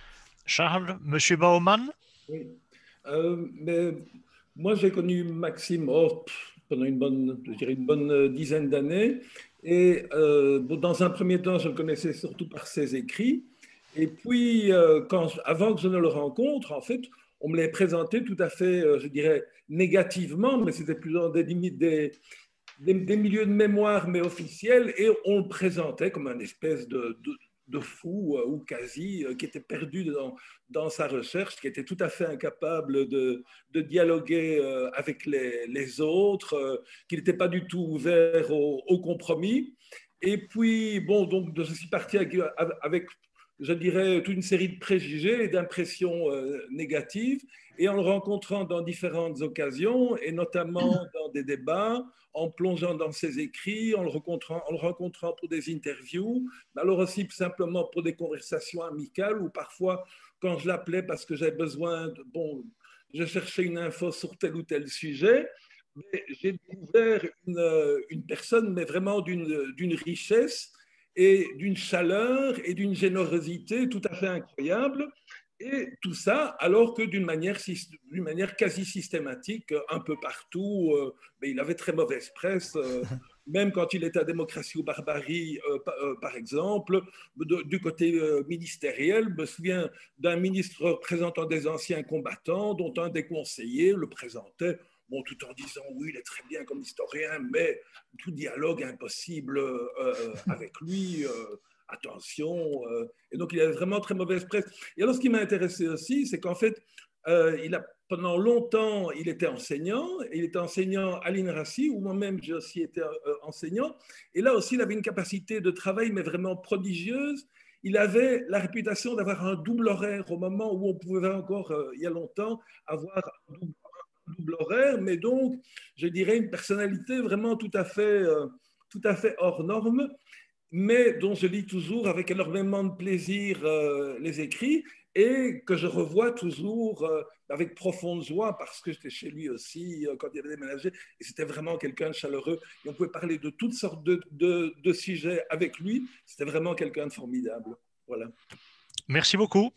D: Charles, Monsieur Baumann.
K: Oui. Euh, mais moi, j'ai connu Maxime oh, pendant une bonne, je dirais une bonne dizaine d'années. Et euh, dans un premier temps, je le connaissais surtout par ses écrits. Et puis, euh, quand, avant que je ne le rencontre, en fait, on me les présenté tout à fait, euh, je dirais, négativement, mais c'était plus dans des limites des, des, des milieux de mémoire, mais officiels. Et on le présentait comme un espèce de... de de fou euh, ou quasi, euh, qui était perdu dans, dans sa recherche, qui était tout à fait incapable de, de dialoguer euh, avec les, les autres, euh, qui n'était pas du tout ouvert au, au compromis. Et puis, bon, donc je suis parti avec, avec, je dirais, toute une série de préjugés et d'impressions euh, négatives, et en le rencontrant dans différentes occasions, et notamment dans des débats, en plongeant dans ses écrits, en le rencontrant, en le rencontrant pour des interviews, mais alors aussi simplement pour des conversations amicales, ou parfois quand je l'appelais parce que j'avais besoin, de, bon, je cherchais une info sur tel ou tel sujet, mais j'ai découvert une, une personne, mais vraiment d'une, d'une richesse et d'une chaleur et d'une générosité tout à fait incroyable. Et tout ça, alors que d'une manière, d'une manière quasi systématique, un peu partout, euh, mais il avait très mauvaise presse, euh, même quand il était à Démocratie ou Barbarie, euh, euh, par exemple, de, du côté euh, ministériel. Je me souviens d'un ministre représentant des anciens combattants, dont un des conseillers le présentait, bon, tout en disant oui, il est très bien comme historien, mais tout dialogue impossible euh, avec lui. Euh, attention, euh, et donc il avait vraiment très mauvaise presse. Et alors ce qui m'a intéressé aussi, c'est qu'en fait, euh, il a, pendant longtemps, il était enseignant, et il était enseignant à l'I N R A C I, où moi-même j'ai aussi été euh, enseignant, et là aussi il avait une capacité de travail, mais vraiment prodigieuse. Il avait la réputation d'avoir un double horaire au moment où on pouvait encore, euh, il y a longtemps, avoir un double, un double horaire, mais donc, je dirais, une personnalité vraiment tout à fait, euh, tout à fait hors norme, mais dont je lis toujours avec énormément de plaisir euh, les écrits et que je revois toujours euh, avec profonde joie parce que j'étais chez lui aussi euh, quand il avait déménagé et c'était vraiment quelqu'un de chaleureux et on pouvait parler de toutes sortes de, de, de sujets avec lui. C'était vraiment quelqu'un de formidable. Voilà.
D: Merci beaucoup.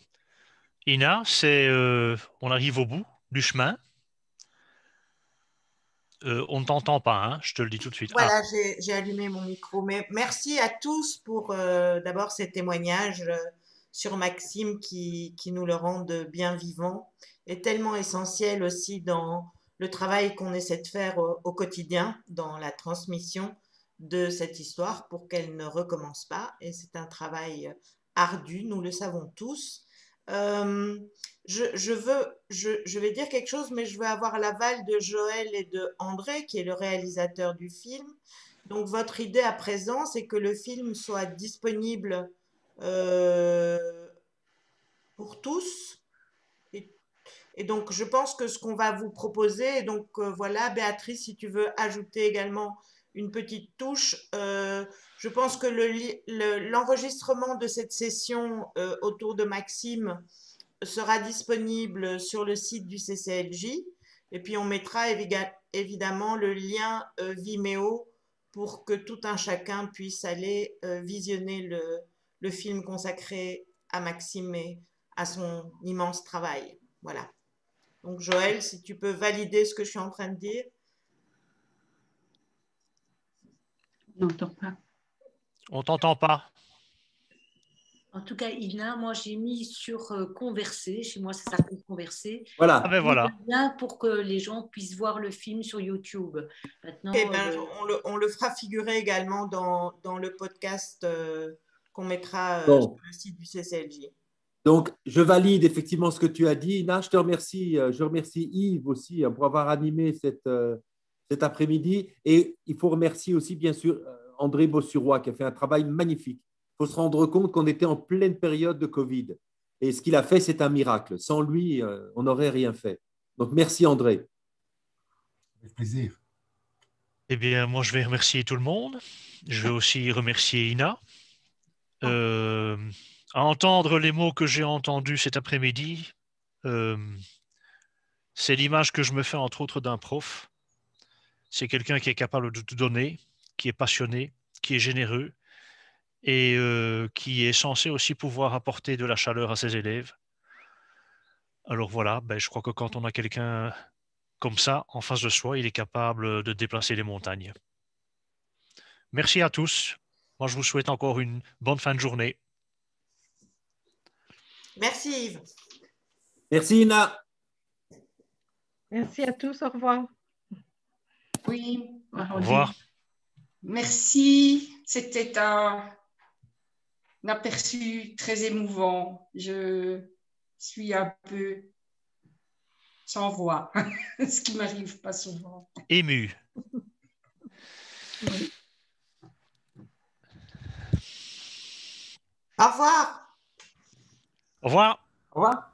D: Ina, c'est, euh, on arrive au bout du chemin. Euh, on ne t'entend pas, hein, je te le dis tout de suite.
B: Voilà,
D: Ah.
B: j'ai j'ai allumé mon micro. Mais merci à tous pour euh, d'abord ces témoignages euh, sur Maxime qui, qui nous le rendent bien vivant et tellement essentiel aussi dans le travail qu'on essaie de faire au, au quotidien, dans la transmission de cette histoire pour qu'elle ne recommence pas. Et c'est un travail ardu, nous le savons tous. Euh, je, je veux, je, je vais dire quelque chose, mais je veux avoir l'aval de Joël et de André, qui est le réalisateur du film. Donc, votre idée à présent, c'est que le film soit disponible euh, pour tous. Et, et donc, je pense que ce qu'on va vous proposer, et donc euh, voilà, Béatrice, si tu veux ajouter également une petite touche, euh, je pense que le li- le- l'enregistrement de cette session euh, autour de Maxime sera disponible sur le site du C C L J. Et puis, on mettra évi- évidemment le lien euh, Vimeo pour que tout un chacun puisse aller euh, visionner le, le film consacré à Maxime et à son immense travail. Voilà. Donc, Joël, si tu peux valider ce que je suis en train de dire.
Q: On n'entend pas.
D: On t'entend pas.
C: En tout cas, Ina, moi j'ai mis sur euh, converser, chez moi ça s'appelle converser.
A: Voilà.
D: Ah ben voilà.
C: Bien pour que les gens puissent voir le film sur YouTube. Maintenant,
B: Eh ben,
C: euh,
B: on, le, on le fera figurer également dans, dans le podcast euh, qu'on mettra euh,
A: Bon.
B: sur le site du C C L J.
A: Donc, je valide effectivement ce que tu as dit. Ina, je te remercie. euh, Je remercie Yves aussi hein, pour avoir animé cette, euh, cet après-midi. Et il faut remercier aussi, bien sûr, euh, André Bossuroy qui a fait un travail magnifique. Il faut se rendre compte qu'on était en pleine période de Covid. Et ce qu'il a fait, c'est un miracle. Sans lui, euh, on n'aurait rien fait. Donc, merci André.
R: Avec plaisir.
D: Eh bien, moi, je vais remercier tout le monde. Je vais aussi remercier Ina. Euh, à entendre les mots que j'ai entendus cet après-midi, euh, c'est l'image que je me fais, entre autres, d'un prof. C'est quelqu'un qui est capable de tout donner, qui est passionné, qui est généreux et euh, qui est censé aussi pouvoir apporter de la chaleur à ses élèves. Alors voilà, ben, je crois que quand on a quelqu'un comme ça en face de soi, il est capable de déplacer les montagnes. Merci à tous. Moi, je vous souhaite encore une bonne fin de journée.
B: Merci Yves.
A: Merci Ina.
N: Merci à tous. Au revoir.
F: Oui.
D: Au revoir.
F: Merci. C'était un, un aperçu très émouvant. Je suis un peu sans voix, ce qui m'arrive pas souvent.
D: Ému.
F: Oui.
B: Au revoir.
D: Au revoir.
E: Au revoir.